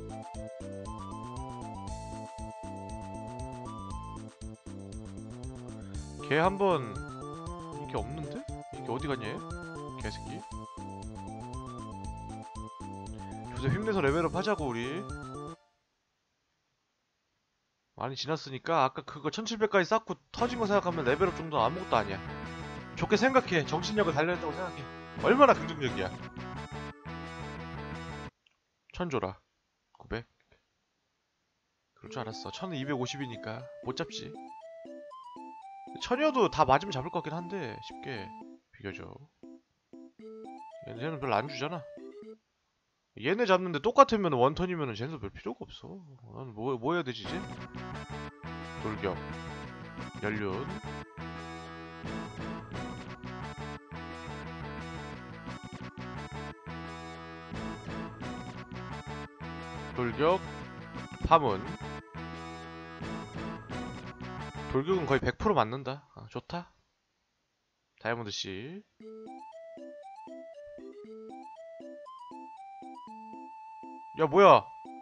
걔 한번 이게 없는데? 이게 어디 갔냐 얘? 개새끼. 그래서 힘내서 레벨업 하자고 우리. 많이 지났으니까 아까 그거 1700까지 쌓고 터진 거 생각하면 레벨업 정도는 아무것도 아니야. 좋게 생각해. 정신력을 달려있다고 생각해. 얼마나 긍정적이야. 1000 줘라. 900. 그럴 줄 알았어. 1000은 250이니까 못 잡지. 1000이어도 다 맞으면 잡을 것 같긴 한데 쉽게 비교적. 얘는 별로 안 주잖아. 얘네 잡는데 똑같으면 원턴이면 쟤네도 별 필요가 없어. 난 뭐 해야 되지 이제? 돌격, 연륜, 돌격, 파문. 돌격은 거의 100% 맞는다. 아, 좋다. 다이아몬드 씨. 야 뭐야?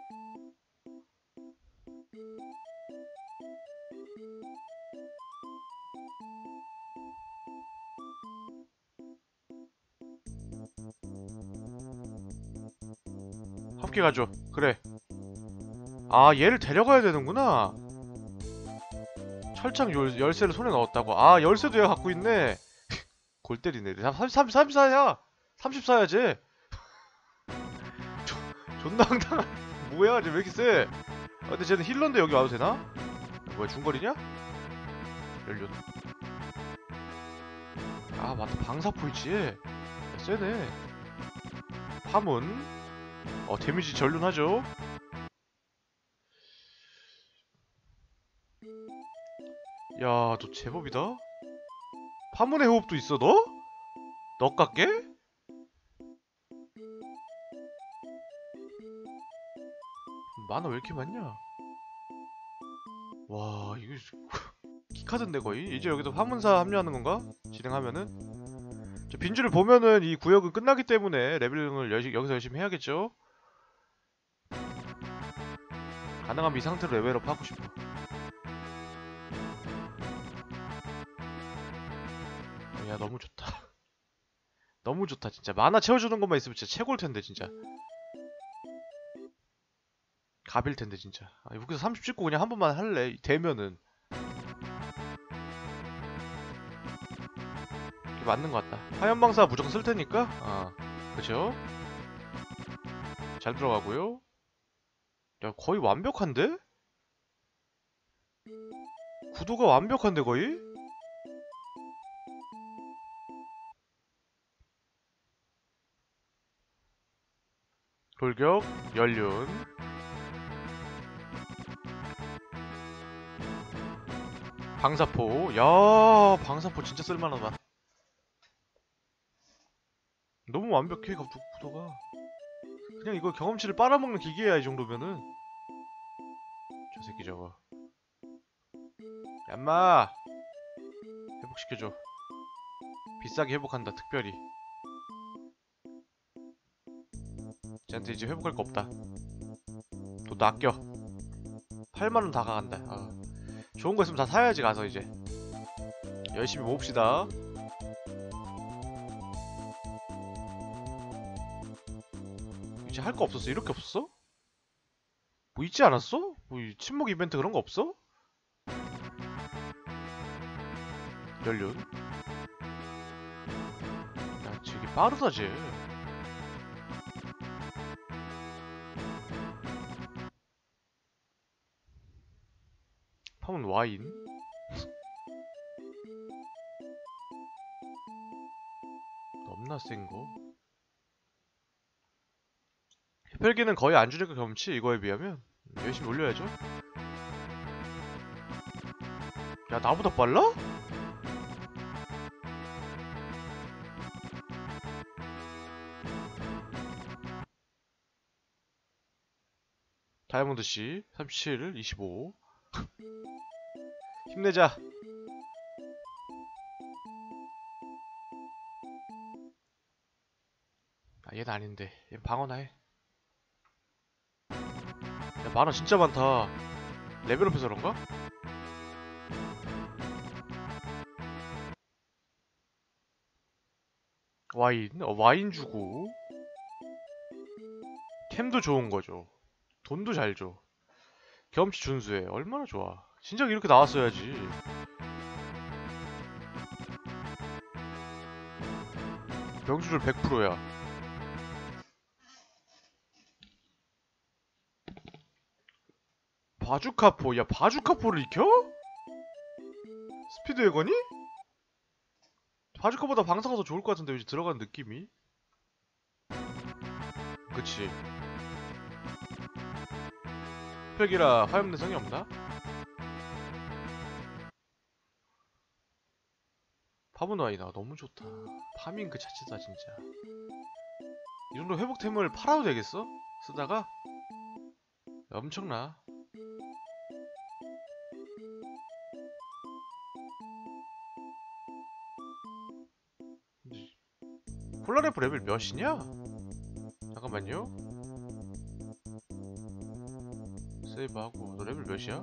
함께 가죠. 그래. 아 얘를 데려가야 되는구나. 철창 열쇠를 손에 넣었다고. 아 열쇠도 얘가 갖고 있네. 골 때리네. 34야. 34야 쟤. 존나 황당한. 뭐야 쟤 왜 이렇게 세? 아, 근데 쟤는 힐러인데 여기 와도 되나? 뭐야 중거리냐? 연륜. 아 맞다 방사포 있지. 야, 세네. 파문. 데미지 전륜하죠. 야 너 제법이다. 파문의 호흡도 있어 너? 넉깎게? 만화 왜 이렇게 많냐? 와 이거 키카드인데 거의? 이제 여기도 파문사 합류하는 건가? 진행하면은? 저 빈줄을 보면은 이 구역은 끝나기 때문에 레벨링을 여기서 열심히 해야겠죠? 가능하면 이 상태로 레벨업 하고 싶어. 야 너무 좋다. 너무 좋다 진짜. 만화 채워주는 것만 있으면 진짜 최고일 텐데 진짜. 갑일 텐데 진짜. 아, 여기서 30 찍고 그냥 한 번만 할래. 되면은 이게 맞는 것 같다. 화염방사 무조건 쓸 테니까. 그죠? 잘 들어가고요. 야 거의 완벽한데? 구도가 완벽한데 거의? 돌격, 연륜, 방사포. 야 방사포 진짜 쓸만하다. 너무 완벽해 구도가. 그냥 이거 경험치를 빨아먹는 기계야 이 정도면은. 저 새끼 저거. 얌마 회복시켜줘. 비싸게 회복한다 특별히. 쟤한테 이제 회복할 거 없다. 돈 아껴. 8만원 다 가간다. 좋은 거 있으면 다 사야지 가서 이제. 열심히 모읍시다. 이제 할 거 없었어? 이렇게 없었어? 뭐 있지 않았어? 뭐 침묵 이벤트 그런 거 없어? 연륜. 야 되게 빠르다 쟤. 파문 와인. 너무나 센거. 해펠기는 거의 안 주니까 경험치 이거에 비하면 열심히 올려야죠. 야 나보다 빨라? 다이아몬드씨 37, 25. 힘내자. 얘는 아닌데 얘 방어나 해. 야 만화 진짜 많다. 레벨업해서 그런가? 와인? 와인 주고 캠도 좋은 거죠. 돈도 잘 줘. 경험치 준수해. 얼마나 좋아. 진작 이렇게 나왔어야지. 명수줄 100%야. 바주카포. 야, 바주카포를 익혀? 스피드 웨건이? 바주카보다 방사가 더 좋을 것 같은데 왠지 들어가는 느낌이? 그치. 스펙이라 화염 내성이 없나? 파브노아이다. 너무 좋다. 파밍 그 자체다 진짜. 이 정도 회복템을 팔아도 되겠어? 쓰다가? 엄청나. 폴라레프 레벨 몇이냐? 잠깐만요. 세이브하고 너 레벨 몇이야?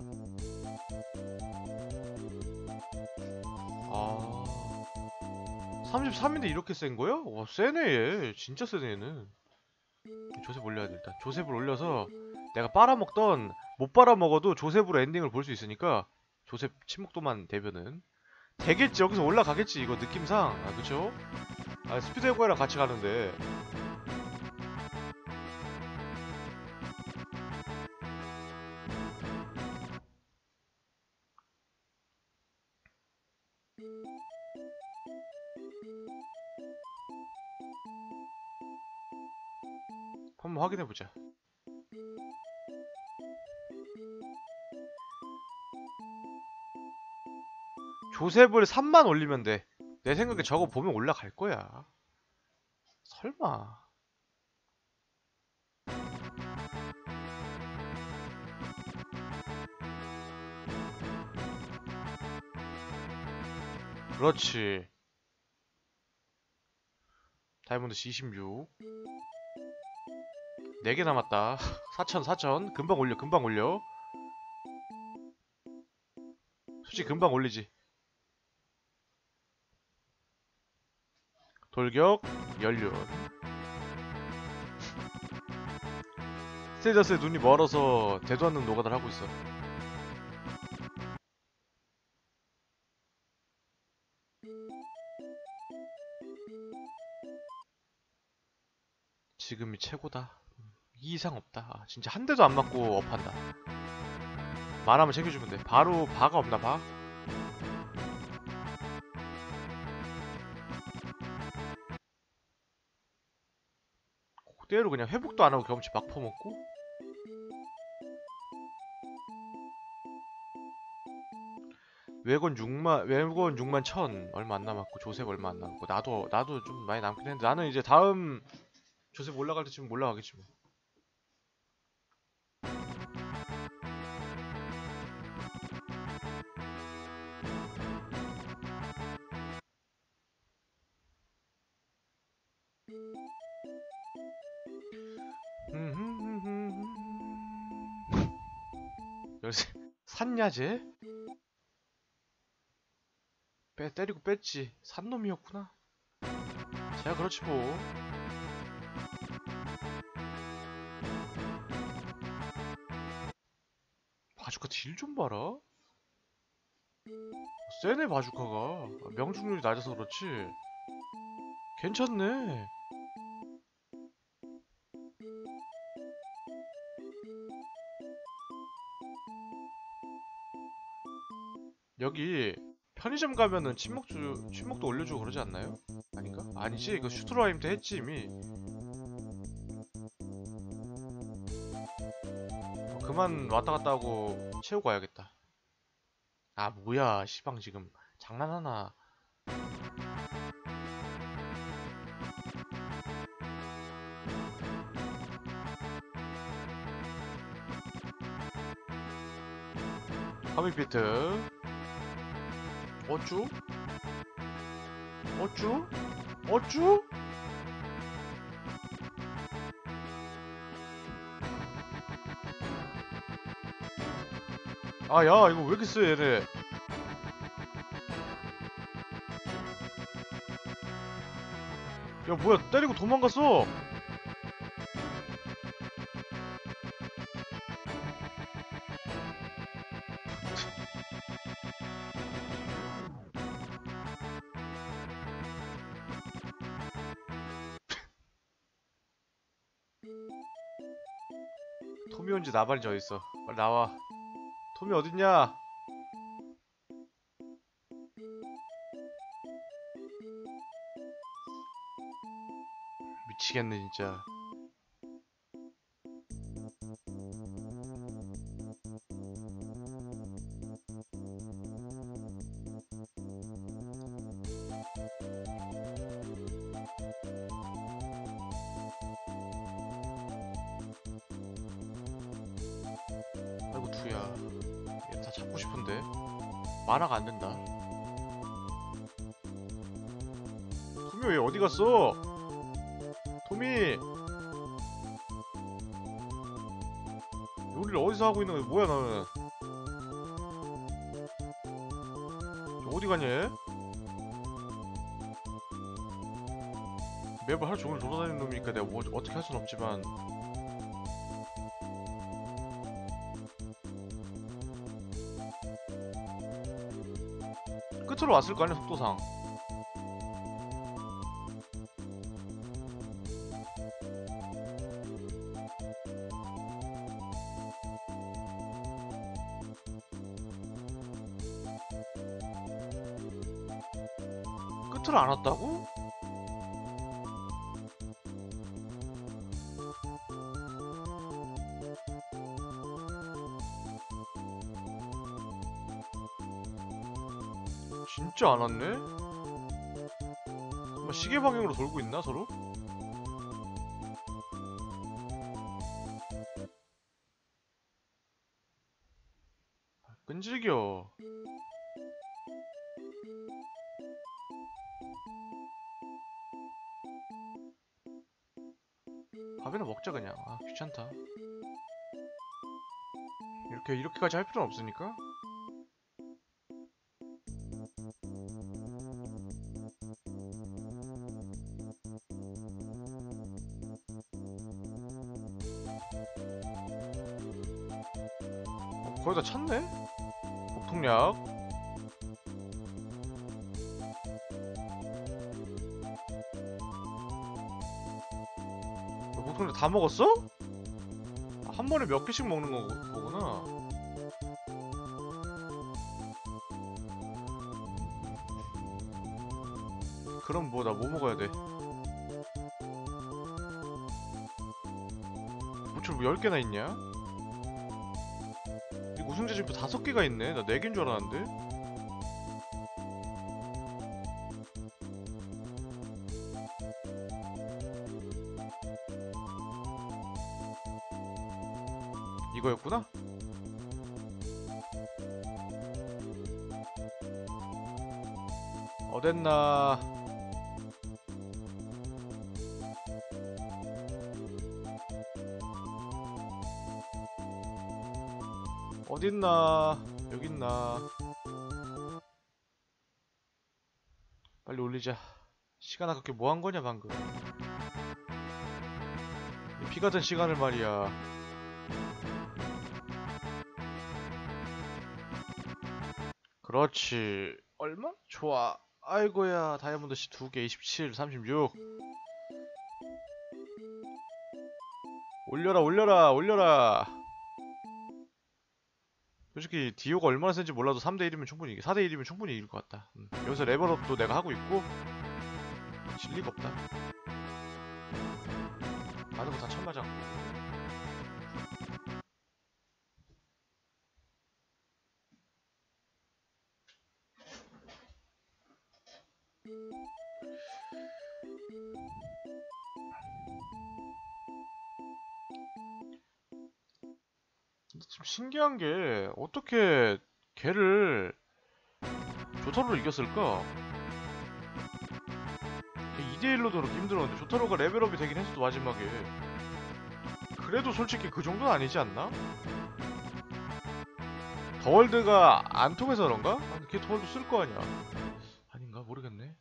아... 33인데 이렇게 센 거야? 와 세네 얘. 진짜 세네 얘는. 조셉 올려야 돼 일단. 조셉을 올려서 내가 빨아먹던 못 빨아먹어도 조셉으로 엔딩을 볼 수 있으니까 조셉 침묵도만 되면은 되겠지. 여기서 올라가겠지 이거 느낌상. 아 그쵸? 아 스피드 에고이랑 같이 가는데 한번 확인해보자. 조셉을 3만 올리면 돼. 내 생각에 저거 보면 올라갈 거야. 설마. 그렇지. 다이아몬드 26. 4개 남았다. 4,000. 금방 올려, 금방 올려. 솔직히 금방 올리지. 돌격, 연륜. 스테이저스의 눈이 멀어서 대도 않는 노가다를 하고 있어. 지금이 최고다. 이 이상 없다. 아, 진짜 한 대도 안 맞고 업한다. 말하면 챙겨주면 돼. 바로 바가 없나 봐. 그대로 그냥 회복도 안 하고 경험치 막 퍼먹고. 외건 6만 1,000 얼마 안 남았고 조셉 얼마 안 남았고 나도 좀 많이 남긴 했는데 나는 이제 다음 조셉 올라갈 때쯤 올라가겠지 뭐. 열쇠 샀냐쟤? 때리고 뺐지. 산 놈이었구나. 제가 그렇지 뭐. 바주카 딜 좀 봐라. 세네 바주카가. 명중률이 낮아서 그렇지. 괜찮네. 여기 편의점 가면은 침묵도 올려주고 그러지 않나요? 아닌가? 아니지. 이거 슈트라임 때 했지 이미. 그만 왔다 갔다 하고 채우고 가야겠다. 아 뭐야 시방 지금 장난하나. 허밍비트 어쭈? 어쭈? 어쭈? 아 야 이거 왜 이렇게 세 얘네. 야 뭐야 때리고 도망갔어. 토미 온지 나발이지 어딨어. 빨리 나와. 토미 어딨냐? 미치겠네 진짜. 아이고 두야. 얘 다 잡고 싶은데 만화가 안 된다. 토미 왜 어디 갔어? 토미! 요리를 어디서 하고 있는 거야? 뭐야 너는? 어디 가냐 얘? 매번 하루 종일 돌아다니는 놈이니까 내가 뭐 어떻게 할 순 없지만 끝으로 왔을 거 아니야 속도상. 끝으로 안 왔다고? 진짜 안 왔네? 정말 시계 방향으로 돌고 있나 서로? 끈질겨. 밥이나 먹자 그냥. 아 귀찮다. 이렇게까지 할 필요는 없으니까. 거의 다 찼네? 복통약. 복통약 다 먹었어? 한 번에 몇 개씩 먹는 거구나. 그럼 뭐 나 뭐 먹어야 돼? 무출 뭐 10개나 있냐? 이 우승자 지금 5개가 있네. 나 4개인 줄 알았는데. 이거였구나? 어딨나? 어딨나? 여깄나? 빨리 올리자. 시간 아깝게 뭐 한 거냐 방금. 이 피 같은 시간을 말이야. 그렇지. 얼마? 좋아. 아이고야. 다이아몬드 씨 2개 27, 36. 올려라 올려라 올려라. 솔직히 디오가 얼마나 센지 몰라도 3대1이면 충분히 4대1이면 충분히 이길 것 같다. 여기서 레벨업도 내가 하고 있고 질 리가 없다. 많은 거 다 천마장. 좀 신기한 게 어떻게 걔를 조타로로 이겼을까? 2대1로도 그렇게 힘들었는데 조타로가 레벨업이 되긴 했어도 마지막에 그래도 솔직히 그 정도는 아니지 않나? 더월드가 안 통해서 그런가? 아니, 걔 더월드 쓸 거 아니야. 아닌가? 모르겠네.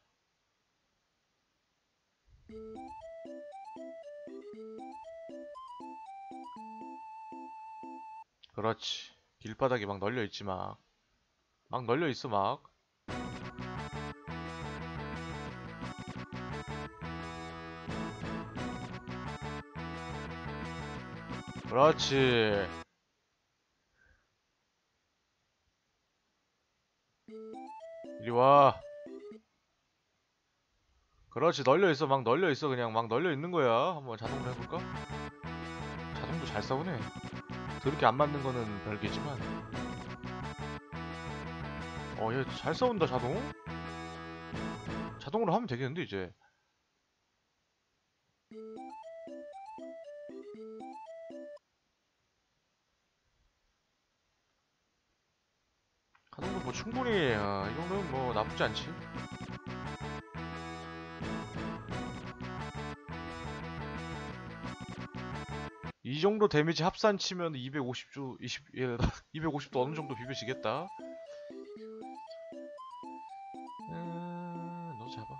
그렇지. 길바닥에 막 널려있지 막 널려있어 막. 그렇지. 이리 와. 그렇지. 널려있어. 막 널려있어. 그냥 막 널려있는 거야. 한번 자동으로 해볼까? 자동도 잘 싸우네. 더럽게 안 맞는 거는 별개지만. 얘 잘 싸운다, 자동. 자동으로 하면 되겠는데, 이제. 자동도 뭐 충분히, 이 정도면 뭐 나쁘지 않지. 이 정도 데미지 합산 치면 250조, 250도 어느 정도 비벼지겠다. 너 잡아.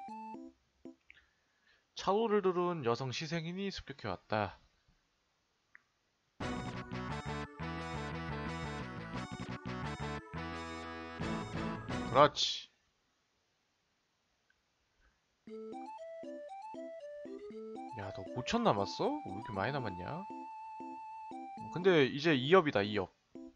차도를 두른 여성 시생인이 습격해왔다. 그렇지. 야, 너 5천 남았어? 왜 이렇게 많이 남았냐? 근데 이제 2업이다, 2업.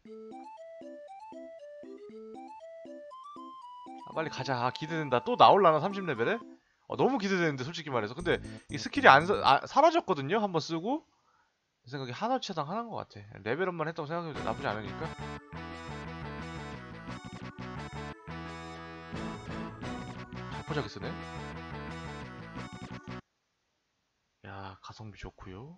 빨리 가자. 기대된다. 또 나올라나, 30레벨에? 너무 기대되는데, 솔직히 말해서. 근데 이 스킬이 사라졌거든요? 한번 쓰고? 내 생각에 하나 차당 하나인 것 같아. 레벨업만 했다고 생각해도 나쁘지 않으니까. 자포자기 쓰네? 야, 가성비 좋구요.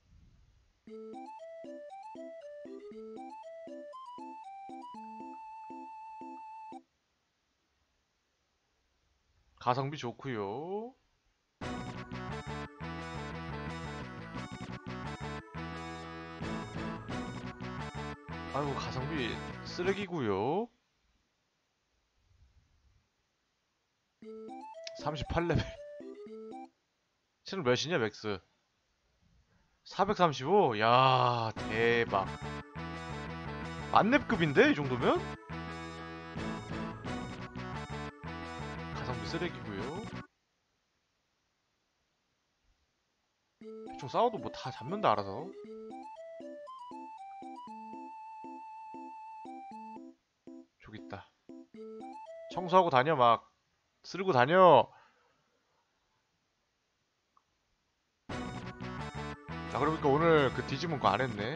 가성비 좋구요. 아이고, 가성비 쓰레기구요. 38레벨. 체력 몇이냐, 맥스? 435? 야, 대박. 만렙급인데, 이 정도면? 가성비 쓰레기구요. 대충 싸워도 뭐 다 잡는다, 알아서. 저기 있다. 청소하고 다녀, 막. 쓸고 다녀. 그러니까 오늘 그 디지몬 거 안 했네.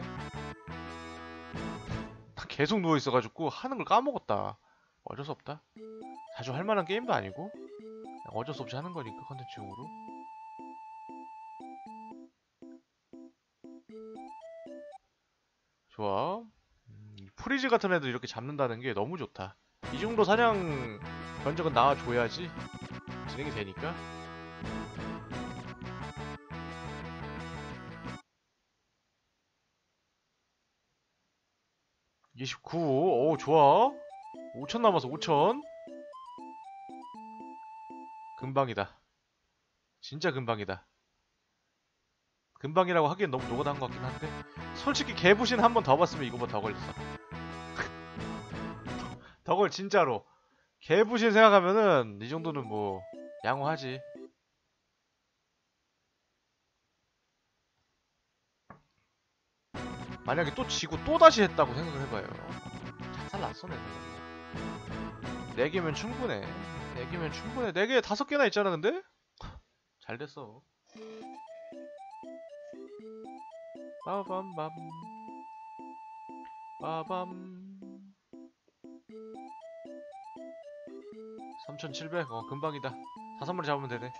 나 계속 누워있어가지고 하는 걸 까먹었다. 어쩔 수 없다. 자주 할 만한 게임도 아니고. 그냥 어쩔 수 없이 하는 거니까, 컨텐츠용으로. 좋아. 프리즈 같은 애들 이렇게 잡는다는 게 너무 좋다. 이 정도 사냥 견적은 나와줘야지 진행이 되니까. 29. 오, 좋아. 5천 남아서 5천. 금방이다. 진짜 금방이다. 금방이라고 하기엔 너무 노가다한 것 같긴 한데, 솔직히 개부신 한 번 더 봤으면 이거보다 더 걸렸어. 더 걸 진짜로. 개부신 생각하면은 이 정도는 뭐 양호하지. 만약에 또 지고 또 다시 했다고 생각을 해봐요. 작살 났어, 내가. 4개면 충분해. 4개면 충분해. 4개 5개나 있잖아, 근데? 잘 됐어. 빠밤밤. 빠밤. 3700. 금방이다. 5마리 잡으면 되네.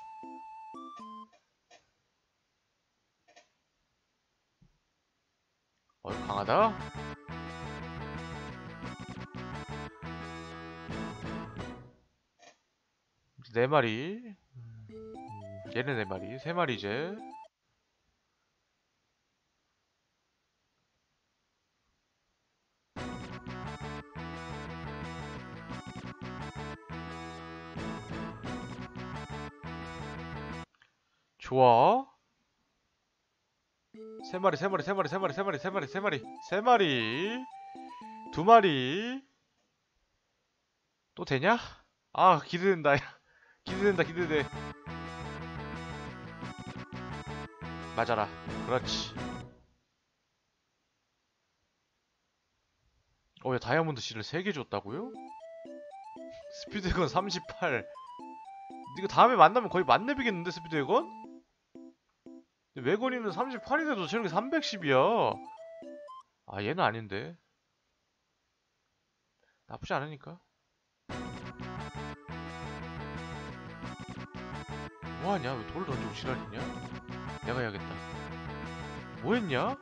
강하다? 네 마리. 얘네 4마리. 3마리 이제. 좋아. 3마리, 3마리, 3마리, 3마리, 3마리, 3마리, 3마리, 3마리. 2마리. 또 되냐? 기대된다. 기대된다, 기대돼. 맞아라. 그렇지. 야, 다이아몬드 C를 3개 줬다고요? 스피드건 38. 이거 다음에 만나면 거의 만렙이겠는데, 스피드건? 외건이는 38인데도 체력이 310이야. 아, 얘는 아닌데. 나쁘지 않으니까. 뭐하냐? 왜 돌을 던지고 지랄이냐? 내가 해야겠다. 뭐했냐?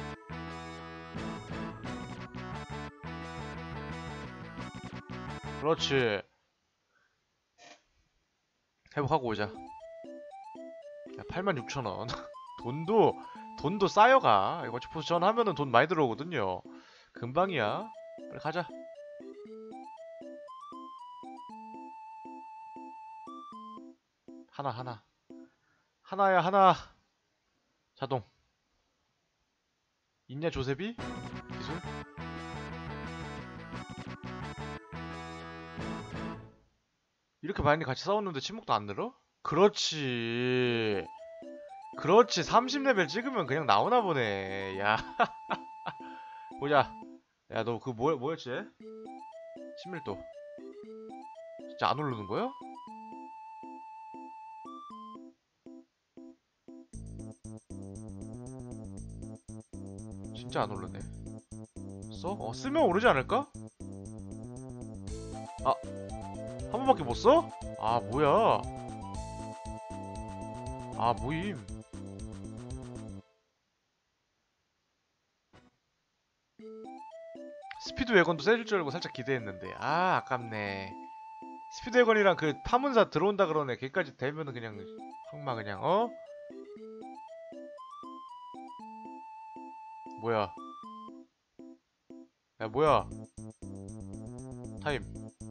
그렇지. 회복하고 오자. 야, 86,000원. 돈도 쌓여가. 이거 포지션 하면은 돈 많이 들어오거든요. 금방이야. 빨리 가자. 하나. 하나야, 하나. 자동. 있냐, 조셉이? 기술? 이렇게 많이 같이 싸웠는데 침묵도 안 늘어? 그렇지. 그렇지. 30레벨 찍으면 그냥 나오나 보네. 야. 보자. 야, 너 그 뭐였지? 친밀도. 진짜 안 오르는 거야? 진짜 안 오르네. 써? 쓰면 오르지 않을까? 아, 한 번밖에 못 써? 아, 뭐야. 아, 모임. 스피드 웨건도 세질 줄 알고 살짝 기대했는데. 아, 아깝네. 스피드 웨건이랑 그 파문사 들어온다 그러네. 걔까지 되면은 그냥 확마 그냥 뭐야. 야, 뭐야. 타임.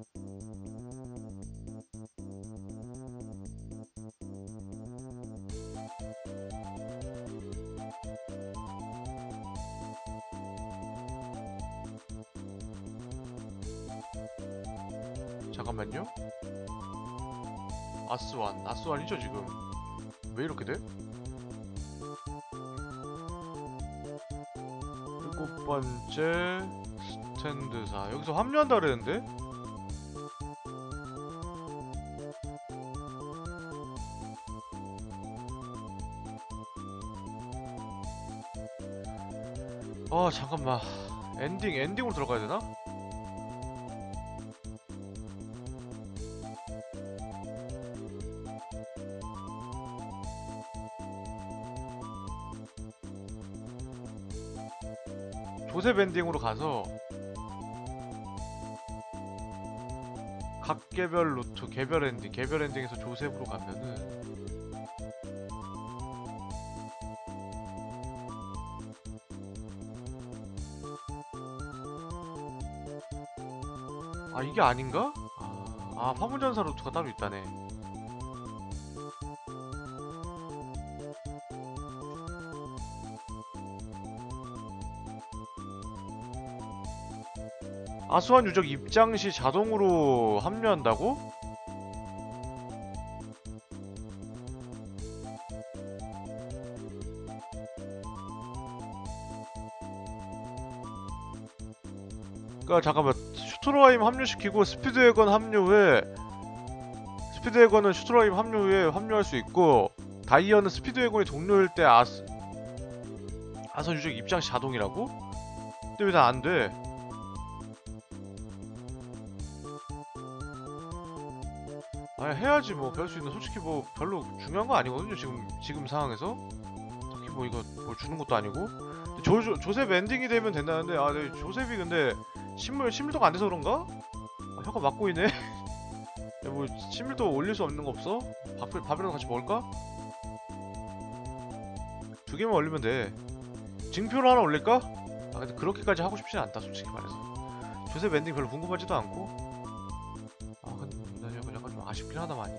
잠깐만요. 아스완이죠 지금. 왜 이렇게 돼? 7번째 스탠드사. 여기서 합류한다 그랬는데? 잠깐만. 엔딩으로 들어가야 되나? 조셉 엔딩으로 가서 각 개별 루트, 개별 엔딩에서 조셉으로 가면은 이게 아닌가? 파문전사 루트가 따로 있다네. 아수환 유적 입장 시 자동으로 합류한다고? 그니까 잠깐만, 슈트로하임 합류시키고 스피드웨건 합류 후에 스피드웨건은 슈트로하임 합류 후에 합류할 수 있고, 다이어는 스피드웨건이 동료일 때 아선 유적 입장 시 자동이라고? 근데 왜 난 안 돼? 해야지. 뭐 배울 수 있는, 솔직히 뭐 별로 중요한 거 아니거든요 지금 상황에서. 특히 뭐 이거 뭐 주는 것도 아니고. 조셉 엔딩이 되면 된다는데, 네, 조셉이 근데 신밀도가 안 돼서 그런가? 혀가 막고 있네. 야, 뭐 신밀도 올릴 수 없는 거 없어? 밥이라도 같이 먹을까? 2개만 올리면 돼. 징표를 하나 올릴까? 근데 그렇게까지 하고 싶진 않다 솔직히 말해서. 조셉 엔딩 별로 궁금하지도 않고. 근데 난 약간 좀 아쉽긴 하다 많이.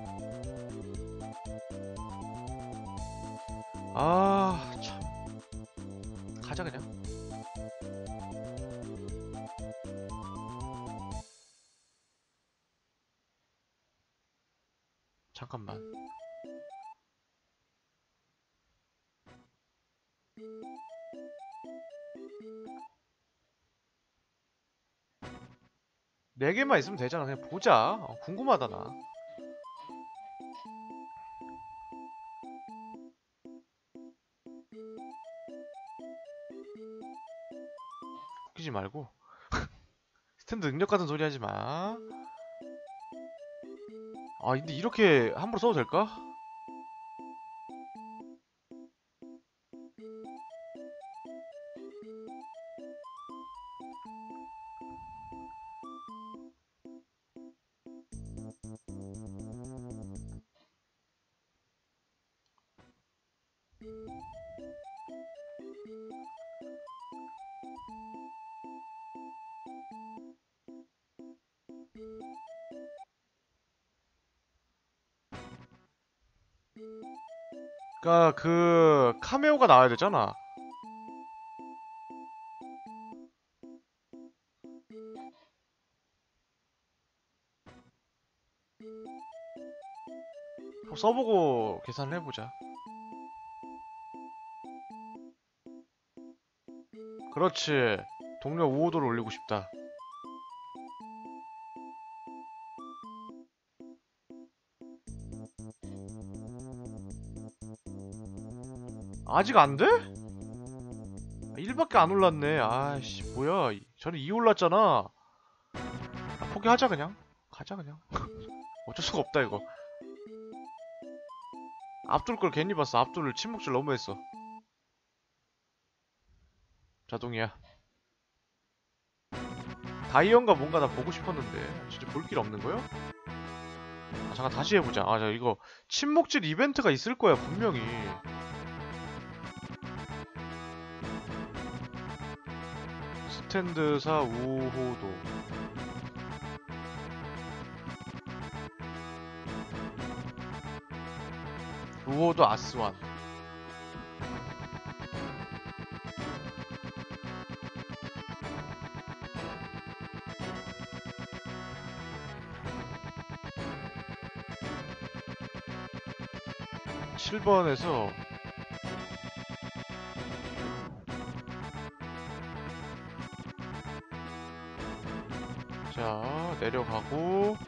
참. 가자 그냥. 잠깐만. 4개만 있으면 되잖아. 그냥 보자. 궁금하다 나. 웃기지 말고. 스탠드 능력 같은 소리 하지 마. 아 근데 이렇게 함부로 써도 될까? 그니까 그 카메오가 나와야 되잖아. 한번 써보고 계산을 해보자. 그렇지. 동력 5호도를 올리고 싶다. 아직 안 돼? 1밖에 안 올랐네. 아이씨 뭐야. 저는 2 올랐잖아. 포기하자 그냥. 가자 그냥. 어쩔 수가 없다 이거. 앞돌 걸 괜히 봤어. 앞돌을 침묵질 너무 했어. 자동이야. 다이언가 뭔가 나 보고 싶었는데 진짜 볼 길 없는 거요? 아, 잠깐 다시 해보자. 아, 자 이거 침묵질 이벤트가 있을 거야 분명히. 스탠드사 우호도. 우호도 아스완. 칠 번에서 자 내려가고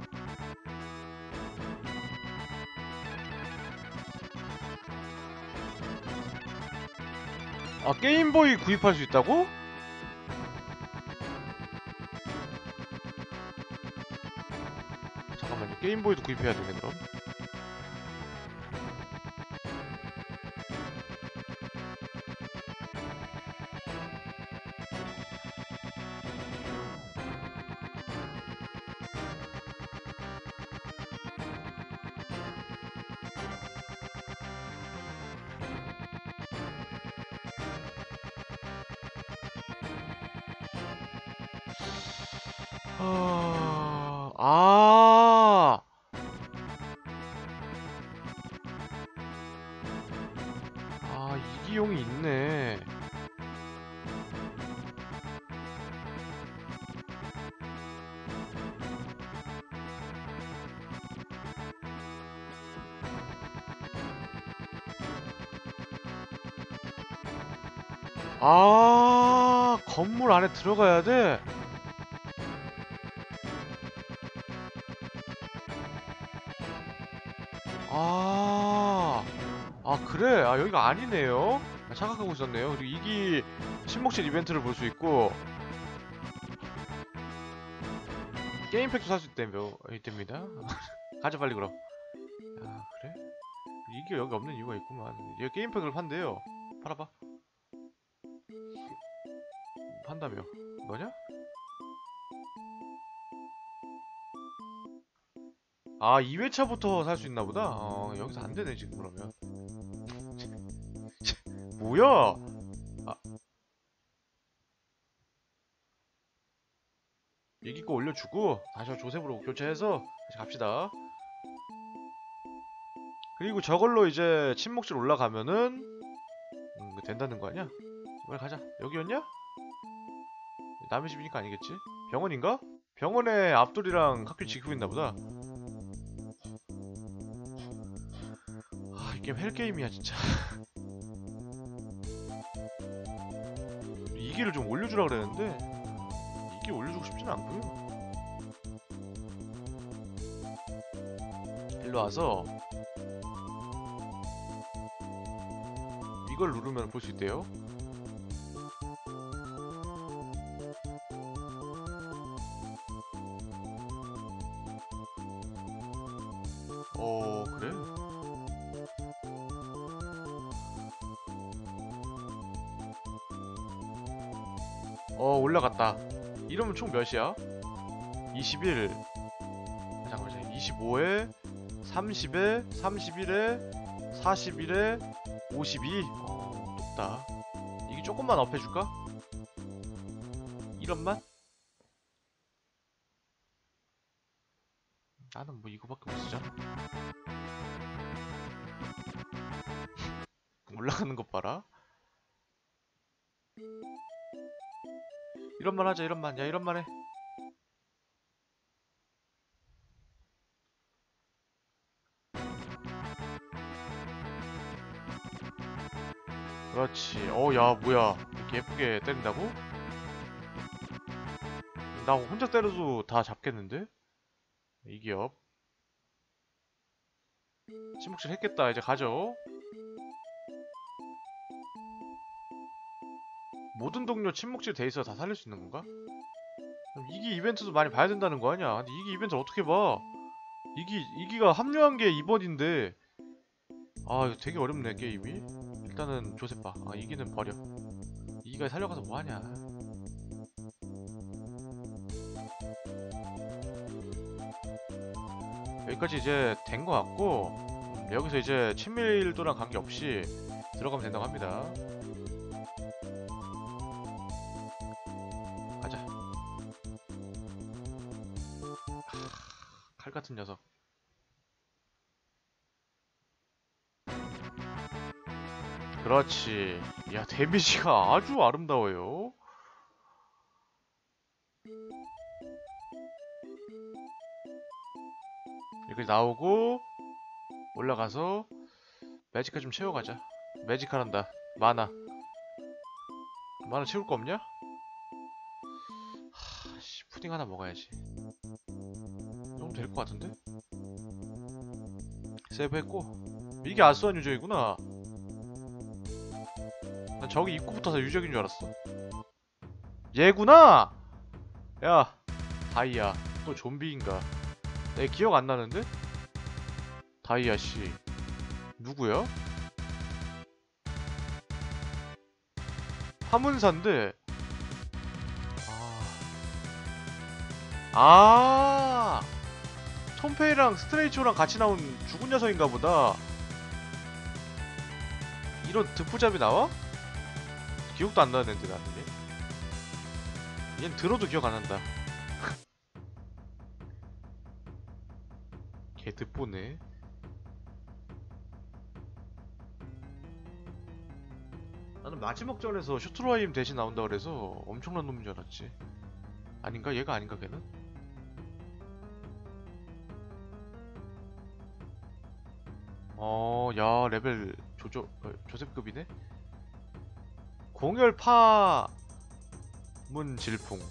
아 게임보이 구입할 수 있다고? 잠깐만요. 게임보이도 구입해야 되네 그럼. 아, 이기용이 있네. 건물 안에 들어가야 돼? 그래? 여기가 아니네요? 착각하고 있었네요. 그리고 이기 침묵실 이벤트를 볼 수 있고 게임팩도 살 수 있답니다. 가자 빨리 그럼. 그래? 이게 여기 없는 이유가 있구만. 얘 게임팩을 판대요. 팔아봐. 판다며. 너냐? 2회차부터 살 수 있나 보다? 여기서 안 되네 지금 그러면. 뭐야? 이기 거 올려주고 다시 조셉으로 교체해서 다시 갑시다. 그리고 저걸로 이제 침묵실 올라가면은 된다는 거 아니야? 빨리 가자. 여기였냐? 남의 집이니까 아니겠지? 병원인가? 병원에 앞돌이랑 학교 지키고 있나 보다. 이 게임 헬게임이야 진짜. 이기를 좀 올려주라 그랬는데 이기 올려주고 싶진 않고요. 일로 와서 이걸 누르면 볼 수 있대요. 그래? 올라갔다. 이러면 총 몇이야? 21. 잠깐만, 25에 30에 31에 41에 52. 높다. 이게 조금만 업해줄까? 이런만? 나는 뭐 이거밖에 못 쓰잖아. 올라가는 것 봐라. 이런만 하자. 이런만. 야, 이런만 해. 그렇지. 야, 뭐야. 이렇게 예쁘게 때린다고? 나 혼자 때려도 다 잡겠는데? 이기업. 침묵질 했겠다. 이제 가죠. 모든 동료 침묵질 돼있어 다 살릴 수 있는 건가? 그럼 이기 이벤트도 많이 봐야 된다는 거 아니야? 근데 이기 이벤트를 어떻게 봐? 이기가 합류한 게 이번인데. 아, 이거 되게 어렵네, 게임이. 일단은 조셉 봐. 이기는 버려. 이기가 살려가서 뭐하냐. 여기까지 이제 된 거 같고, 여기서 이제 친밀도랑 관계없이 들어가면 된다고 합니다. 가자. 칼 같은 녀석. 그렇지. 야, 데미지가 아주 아름다워요. 여기 나오고 올라가서 매지카 좀 채워가자. 매지카란다. 마나 채울 거 없냐? 씨, 푸딩 하나 먹어야지. 너무 될 것 같은데? 세이브 했고. 이게 아스완 유적이구나. 난 저기 입구부터 유적인 줄 알았어. 얘구나! 야, 다이아. 또 좀비인가? 내 기억 안 나는데? 다이아 씨. 누구야? 파문사인데. 톰페이랑 스트레이초랑 같이 나온 죽은 녀석인가 보다. 이런 드푸잡이 나와? 기억도 안 나는데 나는 얘는 들어도 기억 안 난다. 개 듣보네. 나는 마지막 전에서 슈트로임 대신 나온다 그래서 엄청난 놈인 줄 알았지. 아닌가? 얘가 아닌가 걔는? 야, 레벨 조셉급이네? 공열 파문 질풍.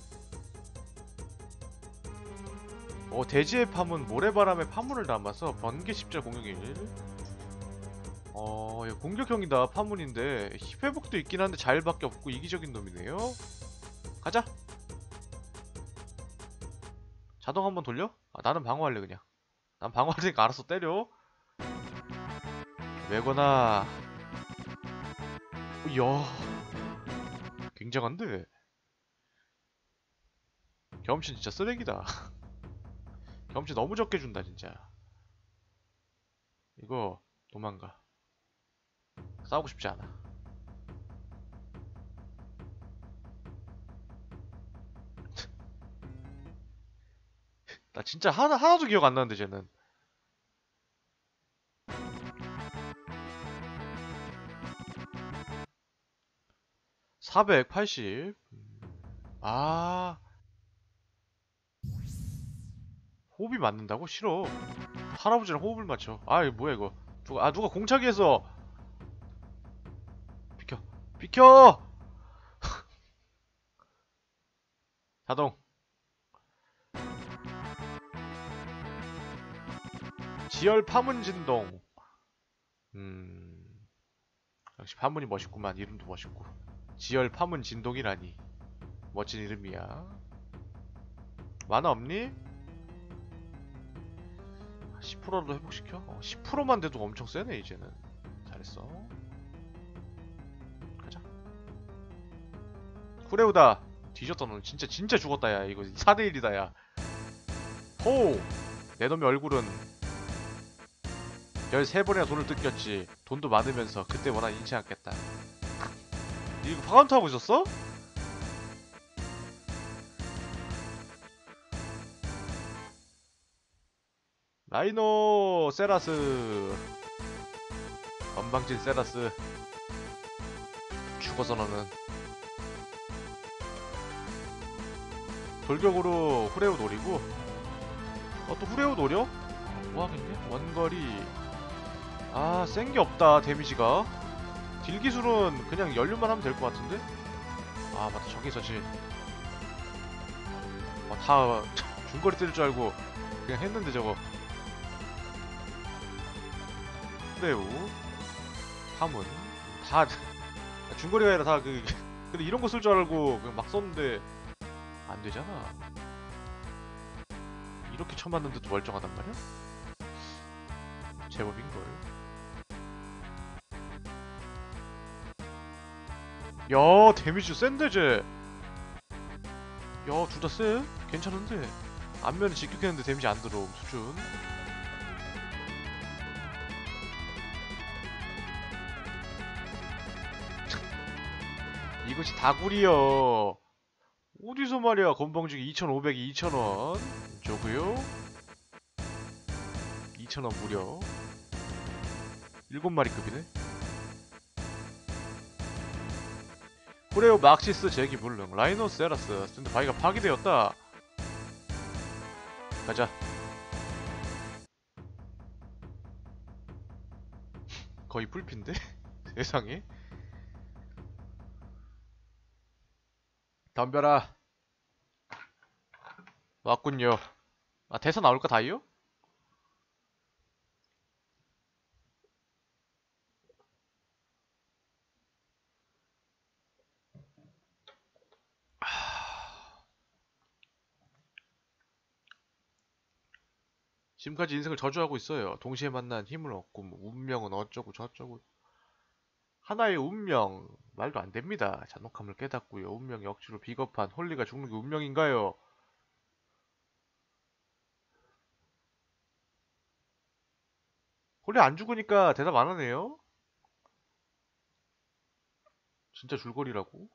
대지의 파문, 모래바람의 파문을 담아서 번개 십자 공격일. 얘 공격형이다. 파문인데 힙 회복도 있긴 한데 자일밖에 없고 이기적인 놈이네요. 가자. 자동 한번 돌려? 나는 방어할래 그냥. 난 방어할 테니까 알아서 때려. 왜거나. 이야, 굉장한데? 경험치 진짜 쓰레기다. 경험치 너무 적게 준다 진짜. 이거 도망가. 싸우고 싶지 않아. 나 진짜 하나도 기억 안 나는데 쟤는. (480) 호흡이 맞는다고? 싫어. 할아버지랑 호흡을 맞춰. 이거 뭐야 이거. 누가 공차기에서. 비켜. 비켜! 자동. 지열 파문 진동. 역시 파문이 멋있구만. 이름도 멋있고. 지열 파문 진동이라니. 멋진 이름이야. 만화 없니? 10%도 회복시켜? 10%만 돼도 엄청 세네 이제는. 잘했어. 가자. 쿠레우다. 뒤졌다. 너 진짜 죽었다. 야 이거 4대1이다. 야 호! 내 놈의 얼굴은 13번이나 돈을 뜯겼지. 돈도 많으면서 그때 워낙 인치 않겠다. 이거 파운트 하고 있었어? 라이노 세라스. 건방진 세라스. 죽어서 너는. 돌격으로 후레오 노리고. 또 후레오 노려? 뭐하겠냐? 원거리. 아 센게 없다. 데미지가. 딜 기술은 그냥 연륜만 하면 될 것 같은데? 아 맞다 저기 있었지. 다 중거리 때릴 줄 알고 그냥 했는데 저거. 후레오 파문 다 중거리가 아니라 다 근데 이런 거 쓸 줄 알고 그냥 막 썼는데 안 되잖아. 이렇게 쳐맞는데도 멀쩡하단 말이야? 제법인걸. 야 데미지 센데 쟤. 야 둘 다 쎄? 괜찮은데 안면에 직격했는데 데미지 안 들어옴 수준. 이것이 다구리여. 어디서 말이야. 건방지게 2,500이 2,000원 저구요. 2,000원 무려. 7마리급이네. 후레오 막시스 제기 물릉 라이노 세라스 스탠드 바위가 파괴되었다. 가자. 거의 풀핀데? 세상에. 덤벼라. 왔군요. 아 대사 나올까 다이요? 지금까지 인생을 저주하고 있어요. 동시에 만난 힘을 얻고 뭐 운명은 어쩌고 저쩌고. 하나의 운명. 말도 안 됩니다. 잔혹함을 깨닫고요. 운명이 억지로 비겁한 홀리가 죽는 게 운명인가요? 홀리 안 죽으니까 대답 안 하네요? 진짜 줄거리라고?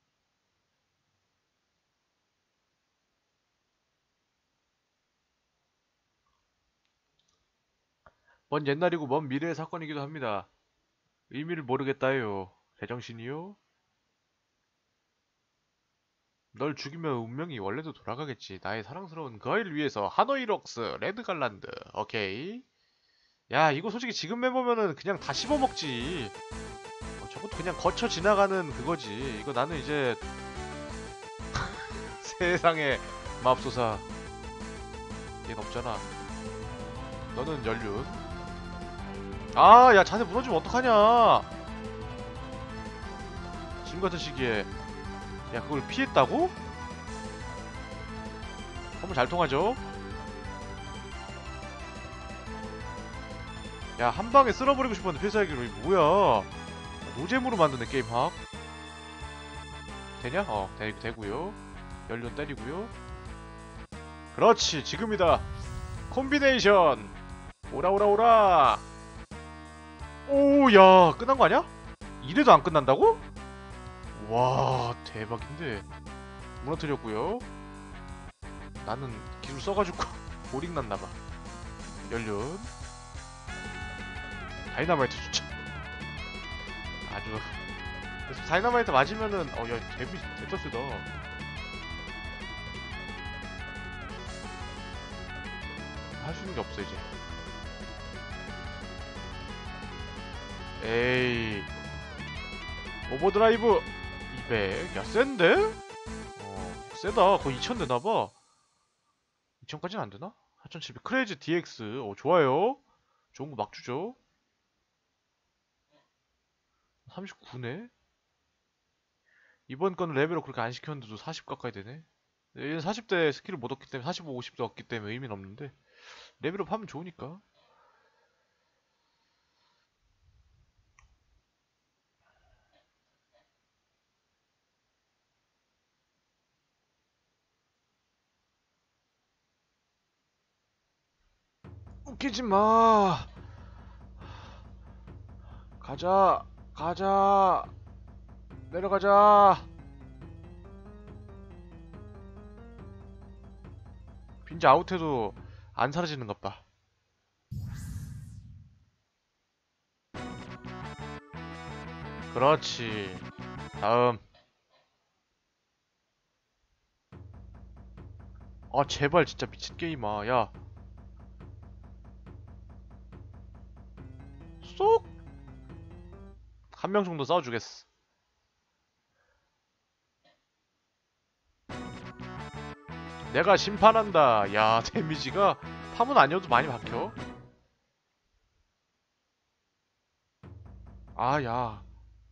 먼 옛날이고 먼 미래의 사건이기도 합니다. 의미를 모르겠다요. 제정신이요? 널 죽이면 운명이 원래도 돌아가겠지. 나의 사랑스러운 그 아이를 위해서 하노이 럭스 레드 갈란드. 오케이. 야 이거 솔직히 지금 해보면은 그냥 다 씹어먹지. 저것도 그냥 거쳐 지나가는 그거지. 이거 나는 이제 세상에 맙소사. 얘는 없잖아. 너는 연륜. 아 야 자세 무너지면 어떡하냐. 지금 같은 시기에 야 그걸 피했다고? 한번 잘 통하죠? 야 한방에 쓸어버리고 싶었는데 필살기로 이거 뭐야. 노잼으로 만드네 게임학. 되냐? 되고요. 연륜 때리고요. 그렇지 지금이다. 콤비네이션. 오라. 오야 끝난 거 아니야? 이래도 안 끝난다고? 와 대박인데. 무너뜨렸고요. 나는 기술 써가지고 보링 났나봐. 연륜 다이너마이트 좋죠. 아주 그래서 다이너마이트 맞으면은 야 데뷔 됐다 쓰다. 할 수 있는 게 없어 이제. 에이 오버드라이브 200. 야 센데? 세다. 거의 2000 되나봐. 2000까지는 안되나? 4700 크레이지 DX 좋아요. 좋은 거 막 주죠. 39네? 이번 건 레벨업 그렇게 안 시켰는데도 40 가까이 되네? 얘는 40대 스킬을 못 얻기 때문에 45, 50도 얻기 때문에 의미는 없는데 레벨업 하면 좋으니까. 웃기지 마. 가자, 가자, 내려가자. 빈자 아웃해도 안 사라지는 것 봐. 그렇지. 다음. 아 제발 진짜 미친 게임아. 야, 쏙. 한 명 정도 싸워주겠어. 내가 심판한다. 야, 데미지가 팜은 아니어도 많이 박혀. 아, 야.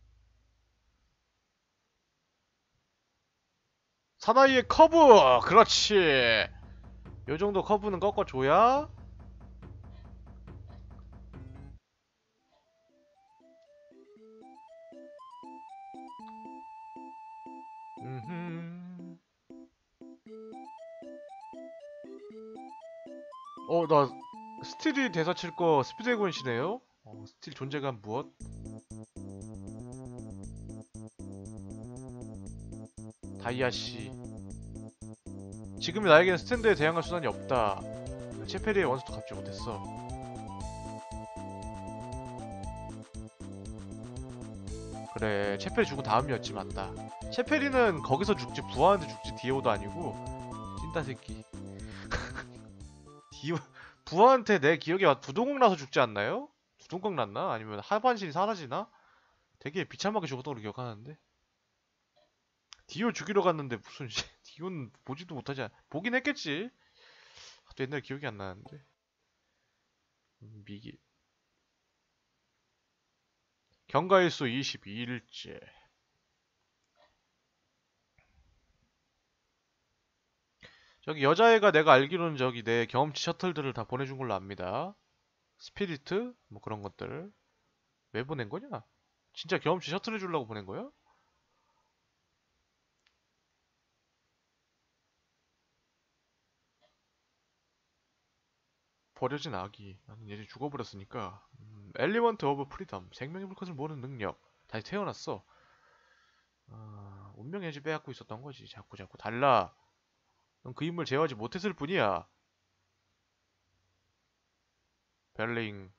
사나이의 커브! 그렇지. 요 정도 커브는 꺾어줘야. 음흠. 나 스틸이 대사 칠 거 스피드래곤이시네요? 스틸 존재감 무엇? 다이아씨. 지금의 나에게는 스탠드에 대항할 수단이 없다. 체페리의 원수도 갚지 못했어. 그래, 체페리 죽은 다음이었지, 맞다. 체페리는 거기서 죽지, 부하한테 죽지, 디오도 아니고. 찐따 새끼. 디오, 부하한테 내 기억에 두동강 나서 죽지 않나요? 두동강 났나? 아니면 하반신이 사라지나? 되게 비참하게 죽었던 걸로 기억하는데. 디오 죽이러 갔는데 무슨 디오는 보지도 못하지 보긴 했겠지. 또 옛날 기억이 안 나는데. 미기 경과일수 22일째. 저기 여자애가 내가 알기로는 저기 내 경험치 셔틀들을 다 보내준 걸로 압니다. 스피리트 뭐 그런 것들 왜 보낸 거냐? 진짜 경험치 셔틀 해주려고 보낸 거야? 버려진 아기. 나는 얘네 죽어버렸으니까. 엘리먼트 오브 프리덤. 생명의 불꽃을 모으는 능력. 다시 태어났어. 운명의 해지 빼앗고 있었던 거지. 자꾸 달라. 넌 그 인물 제어하지 못했을 뿐이야. 벨링.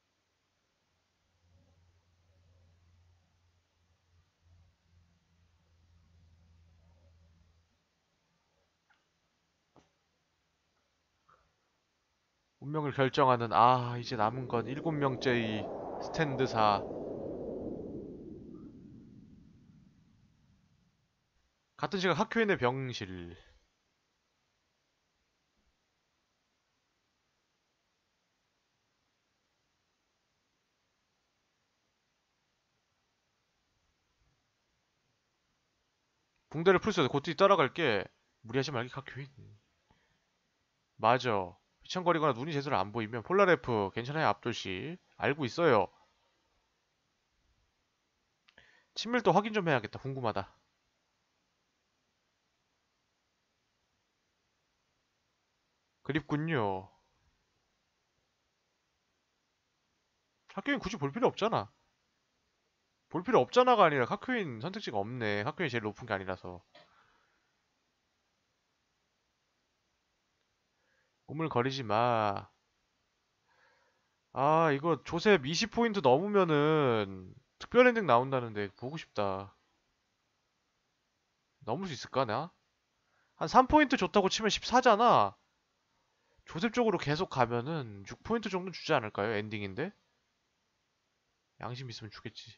운명을 결정하는 이제 남은 건 7명째의 스탠드사. 같은 시각 학교에 내 병실. 붕대를 풀 수 있어. 곧뒤 따라갈게. 무리하지 말게 학교인. 맞아. 휘청거리거나 눈이 제대로 안 보이면 폴라레프 괜찮아요 앞돌씨. 알고 있어요. 친밀도 확인 좀 해야겠다. 궁금하다. 그립군요. 학교인 굳이 볼 필요 없잖아. 볼 필요 없잖아가 아니라 학교인 선택지가 없네. 학교인이 제일 높은 게 아니라서. 우물거리지 마. 이거 조셉 20포인트 넘으면은 특별 엔딩 나온다는데 보고 싶다. 넘을 수 있을까, 나? 한 3포인트 좋다고 치면 14잖아. 조셉 쪽으로 계속 가면은 6포인트 정도 주지 않을까요? 엔딩인데? 양심 있으면 주겠지.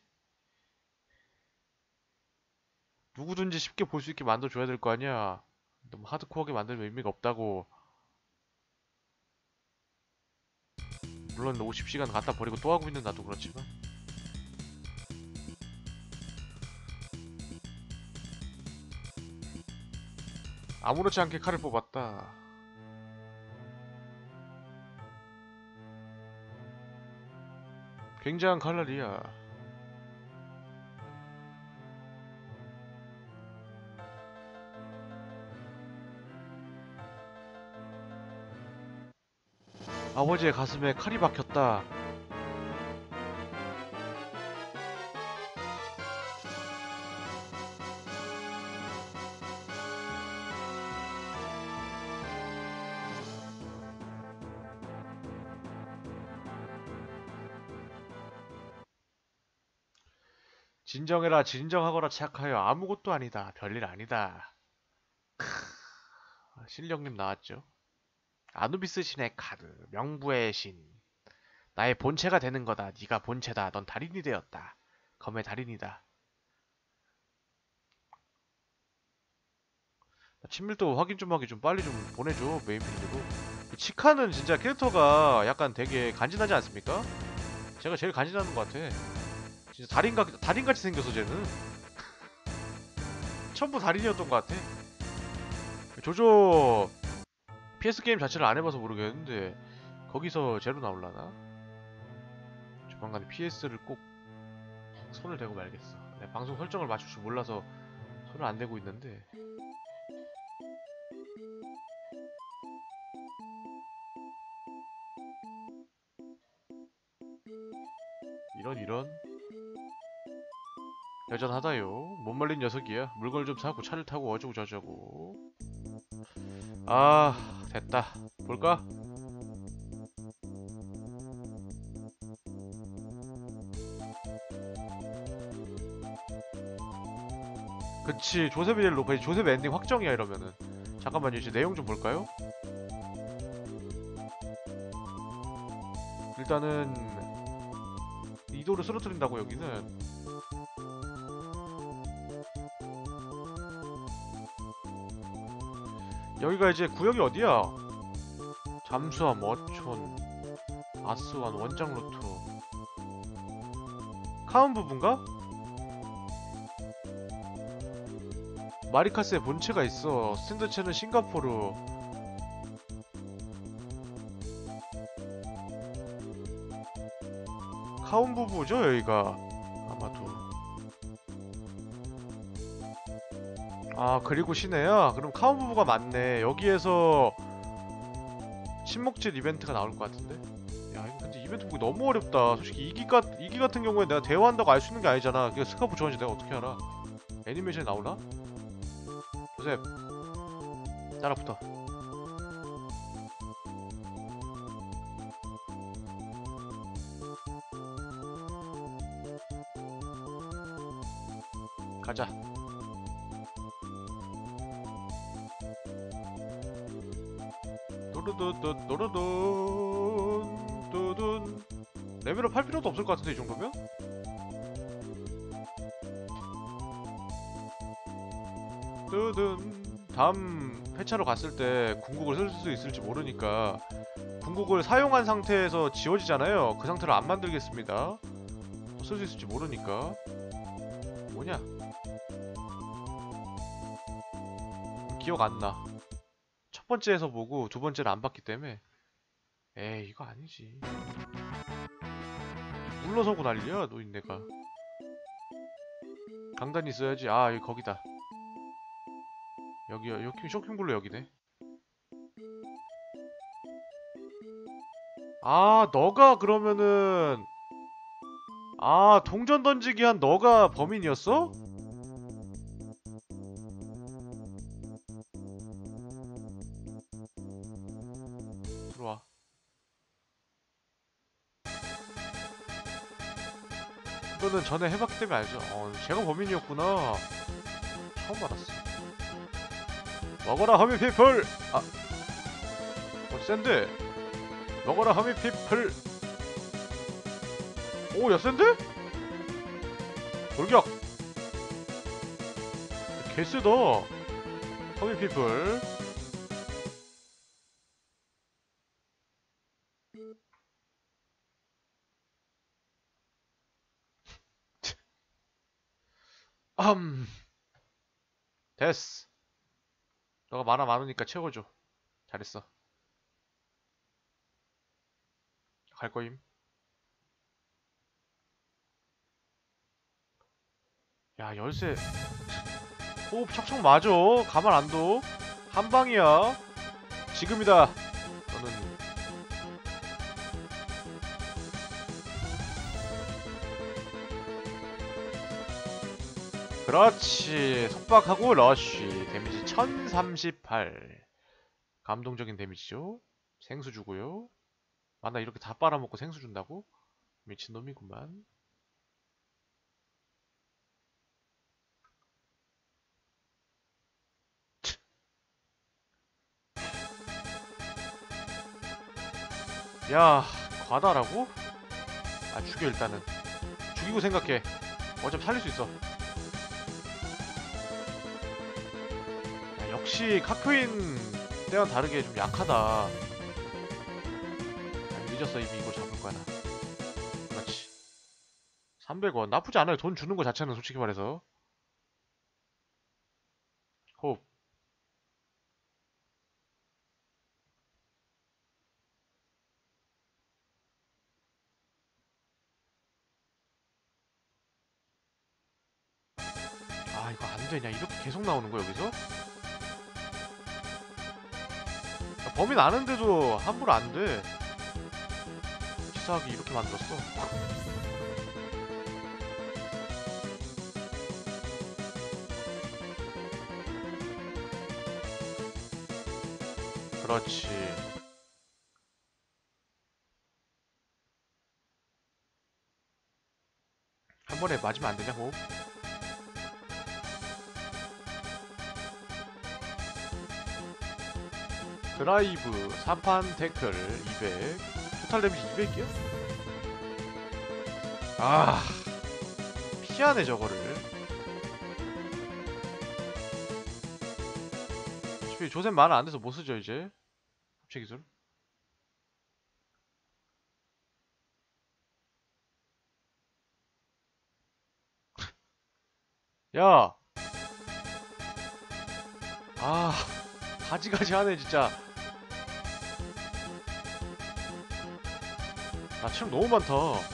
누구든지 쉽게 볼 수 있게 만들어줘야 될 거 아니야. 너무 하드코어하게 만들면 의미가 없다고. 물론 50시간 갖다 버리고 또 하고 있는 나도 그렇지만. 아무렇지 않게 칼을 뽑았다. 굉장한 칼날이야. 아버지의 가슴에 칼이 박혔다. 진정해라. 진정하거라 착하여. 아무것도 아니다. 별일 아니다. 신령님 나왔죠. 아누비스 신의 카드. 명부의 신. 나의 본체가 되는 거다. 네가 본체다. 넌 달인이 되었다. 검의 달인이다. 친밀도 확인 좀 하기 좀 빨리 좀 보내줘. 메인필드로. 치카는 진짜 캐릭터가 약간 되게 간지나지 않습니까? 제가 제일 간지나는 것 같아. 진짜 달인같이 생겼어 쟤는. 전부 달인이었던 것 같아. 조조 PS 게임 자체를 안 해봐서 모르겠는데 거기서 제로 나올라나? 조만간에 PS를 꼭 손을 대고 말겠어. 내가 방송 설정을 맞출 줄 몰라서 손을 안 대고 있는데. 이런 여전하다요. 못 말린 녀석이야. 물건을 좀 사고 차를 타고 어쩌고 저쩌고. 아 됐다. 볼까? 그치. 조셉이 제일 높아. 조셉 엔딩 확정이야 이러면은. 잠깐만요. 이제 내용 좀 볼까요? 일단은 이도를 쓰러뜨린다고 여기는. 여기가 이제 구역이 어디야? 잠수함, 어촌, 아스완, 원장 루트, 카운 부분가? 마리카스의 본체가 있어. 스탠드체는 싱가포르. 카운 부부죠 여기가 아마도. 아 그리고 시내야? 그럼 카운 부부가 맞네. 여기에서 침묵질 이벤트가 나올 것 같은데? 야 이거 근데 이벤트 보기 너무 어렵다. 솔직히 이기 같은 경우에 내가 대화한다고 알 수 있는 게 아니잖아. 그게 스카프 좋아하는지 내가 어떻게 알아? 애니메이션에 나오나? 조셉 따라붙어. 가자. 노르돈 노르돈 두둔. 레벨업 할 필요도 없을 것 같은데 이 정도면? 두둔. 다음 회차로 갔을 때 궁극을 쓸 수 있을지 모르니까 궁극을 사용한 상태에서 지워지잖아요. 그 상태로 안 만들겠습니다. 쓸 수 있을지 모르니까. 뭐냐? 기억 안 나. 첫 번째에서 보고 두 번째를 안 봤기 때문에. 에이 이거 아니지. 물러서고 난리야 노인네가. 강단이 있어야지. 아 여기 거기다. 여기요. 여기 쇼핑몰로 여기네. 아 너가 그러면은 아 동전 던지기 한 너가 범인이었어? 들어와. 이거는 전에 해봤기 때문에 알죠. 제가 범인이었구나. 처음 알았어. 먹어라 허미피플! 아 센데? 먹어라 허미피플! 오 야 센데? 돌격! 개쎄다. 허미피플. 됐어. 너가 만화 많으니까 채워줘. 잘했어. 갈 거임. 야, 열쇠. 호흡 척척 맞아. 가만 안 둬. 한 방이야. 지금이다. 너는 그렇지. 속박하고 러쉬. 데미지 1038. 감동적인 데미지죠. 생수 주고요. 만나 이렇게 다 빨아먹고 생수 준다고? 미친놈이구만. 야, 과다라고? 아, 죽여 일단은. 죽이고 생각해. 어차피 살릴 수 있어. 야, 역시 카코인 때와는 다르게 좀 약하다. 야, 늦었어. 이미 이거 잡을 거야 나. 그렇지. 300원 나쁘지 않아요. 돈 주는 거 자체는 솔직히 말해서. 호흡. 아, 이거 안 되냐? 이렇게 계속 나오는 거야 여기서? 야, 범인 아는데도 함부로 안 돼. 치사하게 이렇게 만들었어. 그렇지. 한 번에 맞으면 안 되냐, 호흡? 드라이브, 4판 태클 200. 토탈 데미지 200이야? 아, 피하네 저거를. 어차피 조셉 만화 안 돼서 못 쓰죠 이제. 합체 기술. 야, 아, 가지가지 하네 진짜. 나 체력 너무 많다.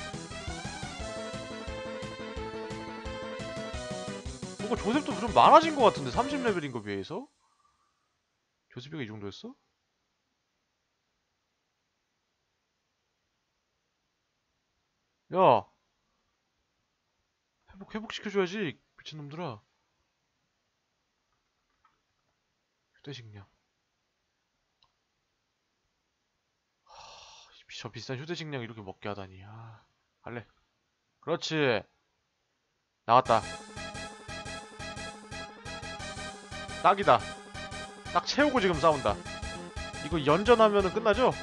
뭔가 조셉도 좀 많아진 것 같은데 30레벨인 거 비해서? 조셉이가 이 정도였어? 야, 회복시켜줘야지 미친놈들아. 휴대식량. 저 비싼 휴대식량 이렇게 먹게 하다니. 아, 갈래. 그렇지. 나왔다. 딱이다. 딱 채우고 지금 싸운다. 이거 연전하면은 끝나죠?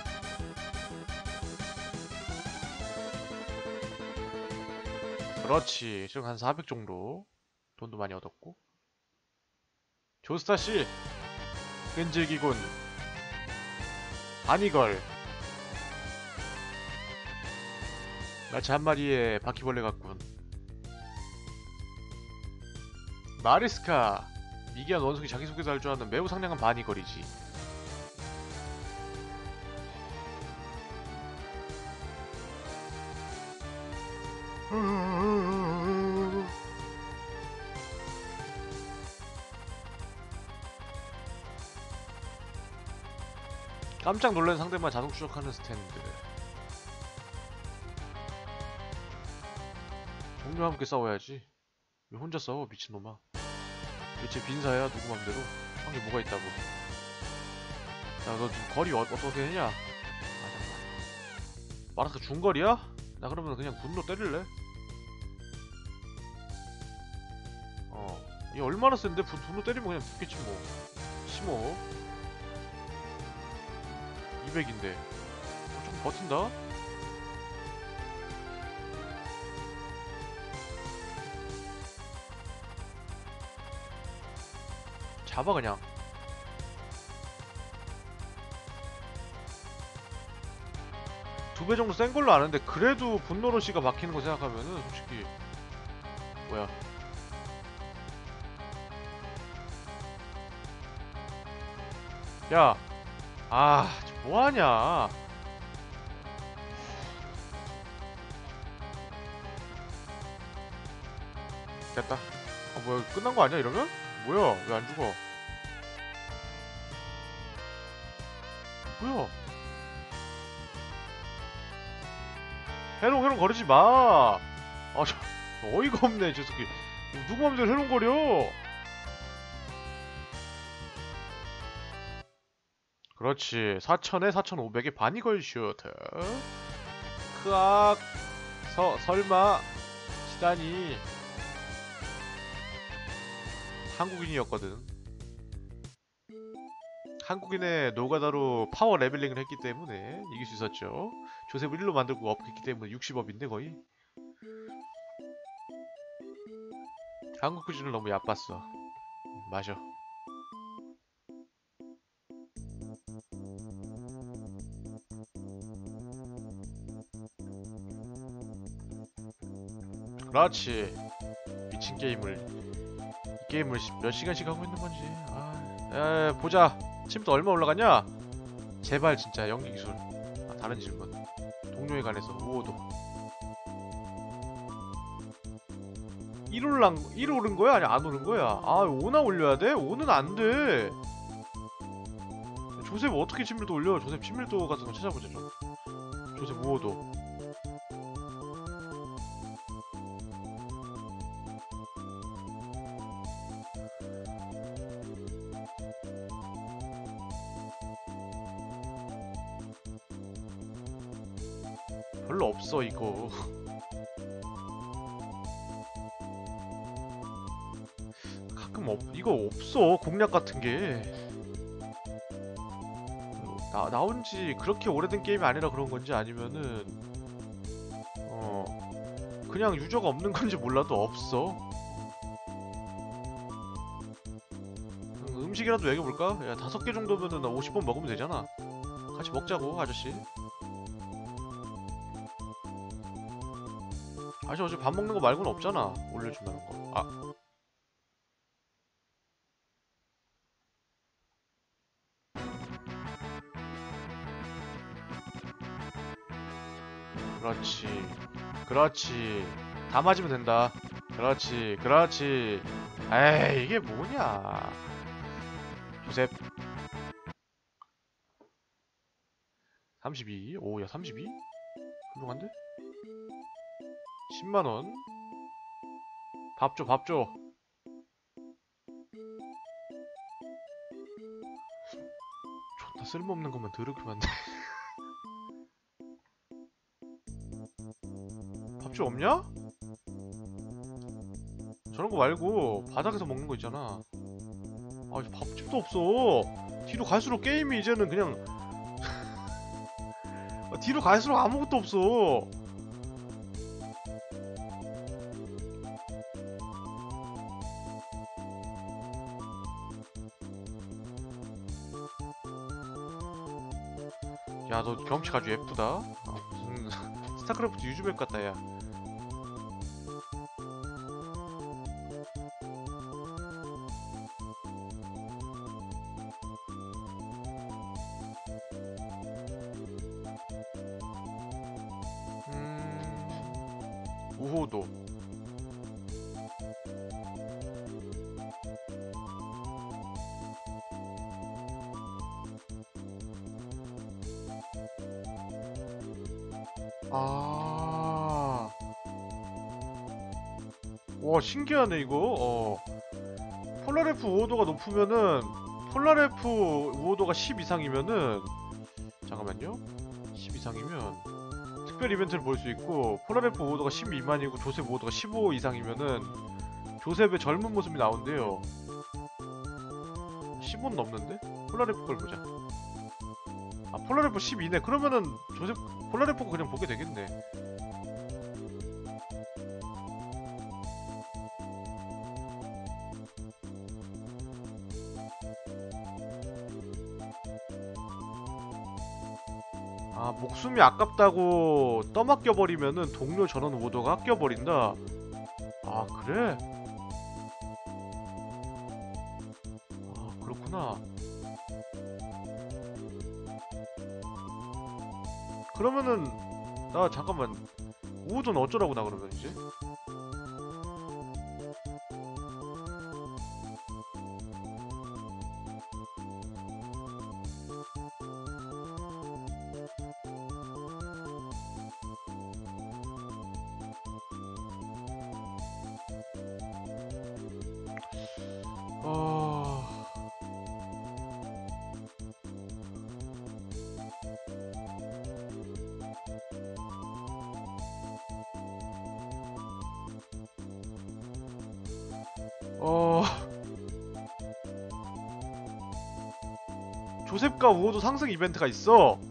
그렇지. 지금 한 400 정도. 돈도 많이 얻었고. 조스타씨. 끈질기군. 바니걸. 마치 한 마리의 바퀴벌레 같군. 마리스카. 미개한 원숭이 자기소개서 할 줄 아는 매우 상냥한 바니걸이지. 깜짝 놀란 상대만 자동 추적하는 스탠드. 동료와 함께 싸워야지. 왜 혼자 싸워 미친놈아. 대체 빈사야 누구 맘대로. 한 게 뭐가 있다고. 야, 너 지금 거리 어떻게 했냐? 아, 잠깐만. 마라스카 중거리야? 나 그러면 그냥 분노 때릴래? 얘 얼마나 센데? 분노 때리면 그냥 죽겠지 뭐. 심어. 200인데. 조금 버틴다? 잡아 그냥. 두 배 정도 센 걸로 아는데 그래도 분노로시가 박히는 거 생각하면은 솔직히 뭐야. 야, 아, 뭐하냐? 됐다. 뭐야, 끝난 거 아니야 이러면? 뭐야, 왜 안 죽어? 뭐야? 해롱해롱 거리지 마. 어이가 없네 저 새끼. 누구 맘대로 해롱거려? 그렇지. 4000에 4500에 바니 걸슈트. 크악. 설마 시다니. 한국인이었거든. 한국인의 노가다로 파워 레벨링을 했기 때문에 이길 수 있었죠. 조셉을 1로 만들고 업했기 때문에 60업인데 거의. 한국 기준을 너무 얕봤어. 마셔. 그렇지. 미친 게임을 이 게임을 몇 시간씩 하고 있는 건지. 보자. 침도 얼마 올라갔냐? 제발 진짜 연기 기술. 다른 질문. 동료에 관해서 우호도. 1 오른 거야? 아니 안 오른 거야? 5나 올려야 돼? 5는 안 돼. 조셉 어떻게 친밀도 올려? 조셉 친밀도 같은 거 찾아보자 좀. 조셉 우호도. 별로 없어 이거. 가끔 이거 없어 공략 같은 게. 나온지 그렇게 오래된 게임이 아니라 그런 건지 아니면은 그냥 유저가 없는 건지 몰라도 없어. 음식이라도 먹여볼까? 야 5개 정도면은 50번 먹으면 되잖아. 같이 먹자고 아저씨. 아저씨 어제 밥 먹는 거 말고는 없잖아. 올려준다는 거. 그렇지. 그렇지. 다 맞으면 된다. 그렇지. 그렇지. 에이 이게 뭐냐. 조셉 32. 오야 32? 훌륭한데? 10만원. 밥 줘, 밥 줘. 존나 쓸모없는 것만 더럽게 많네. 밥줄 없냐? 저런 거 말고 바닥에서 먹는 거 있잖아. 밥집도 없어. 뒤로 갈수록 게임이 이제는 그냥 뒤로 갈수록 아무것도 없어. 야, 너 경험치가 아주 예쁘다. 무슨 스타크래프트 유즈맵 같다, 야. 우호도. 와, 신기하네 이거. 폴라레프 우호도가 높으면은 폴라레프 우호도가 10 이상이면은 잠깐만요. 10 이상이면 특별 이벤트를 볼 수 있고, 폴라레프 우호도가 10 미만이고 조셉 우호도가 15 이상이면은 조셉의 젊은 모습이 나온대요. 15는 넘는데? 폴라레프 걸 보자. 폴라레프 10 이네. 그러면은 조셉 폴라레프 거 그냥 보게 되겠네. 목숨이 아깝다고 떠맡겨버리면은 동료 전원 우호도가 아껴버린다. 그래? 그렇구나. 그러면은 나 잠깐만 우호도는 어쩌라고 나 그러면 이제? 어... 어... 조셉과 우호도 상승 이벤트가 있어.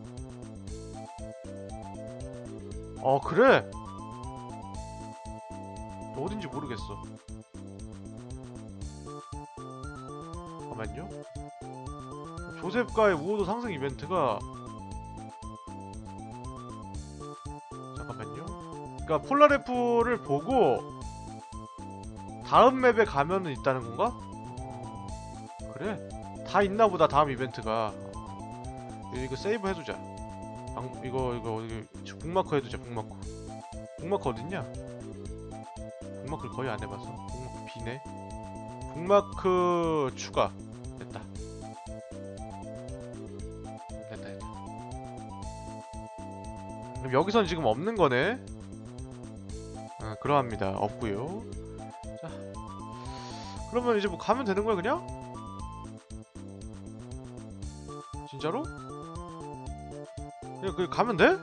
그래? 어딘지 모르겠어. 잠깐만요. 조셉과의 우호도 상승 이벤트가 잠깐만요. 그러니까 폴라레프를 보고 다음 맵에 가면은 있다는 건가? 그래? 다 있나보다 다음 이벤트가. 이거 세이브 해두자. 이거 북마커 해두자. 북마커 어딨냐? 북마크를 거의 안 해봐서. 북마크 B네. 북마크 추가. 됐다. 그럼 여기선 지금 없는 거네? 그러합니다. 없고요. 자, 그러면 이제 뭐 가면 되는 거야 그냥? 진짜로? 그냥 가면 돼?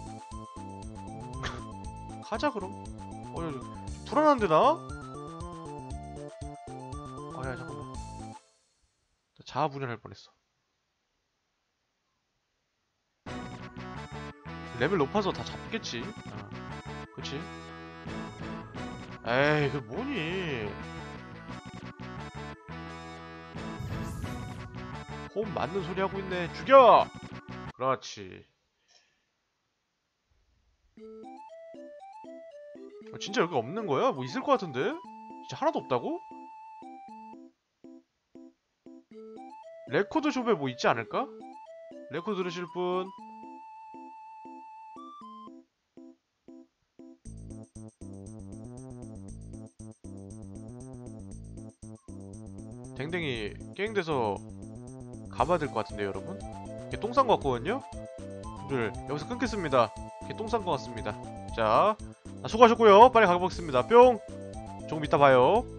가자 그럼. 불안한데 나? 야 잠깐만. 자아분열할 뻔했어. 레벨 높아서 다 잡겠지. 그치? 에이 그 뭐니? 호흡 맞는 소리 하고 있네. 죽여! 그렇지. 진짜 여기 없는 거야? 뭐 있을 것 같은데? 진짜 하나도 없다고? 레코드숍에 뭐 있지 않을까? 레코드 들으실 분? 댕댕이 게임돼서 가봐야 될 것 같은데요 여러분? 걔 똥 싼 것 같거든요? 분들 여기서 끊겠습니다. 걔 똥 싼 것 같습니다. 자 수고하셨고요. 빨리 가보겠습니다. 뿅! 조금 이따 봐요.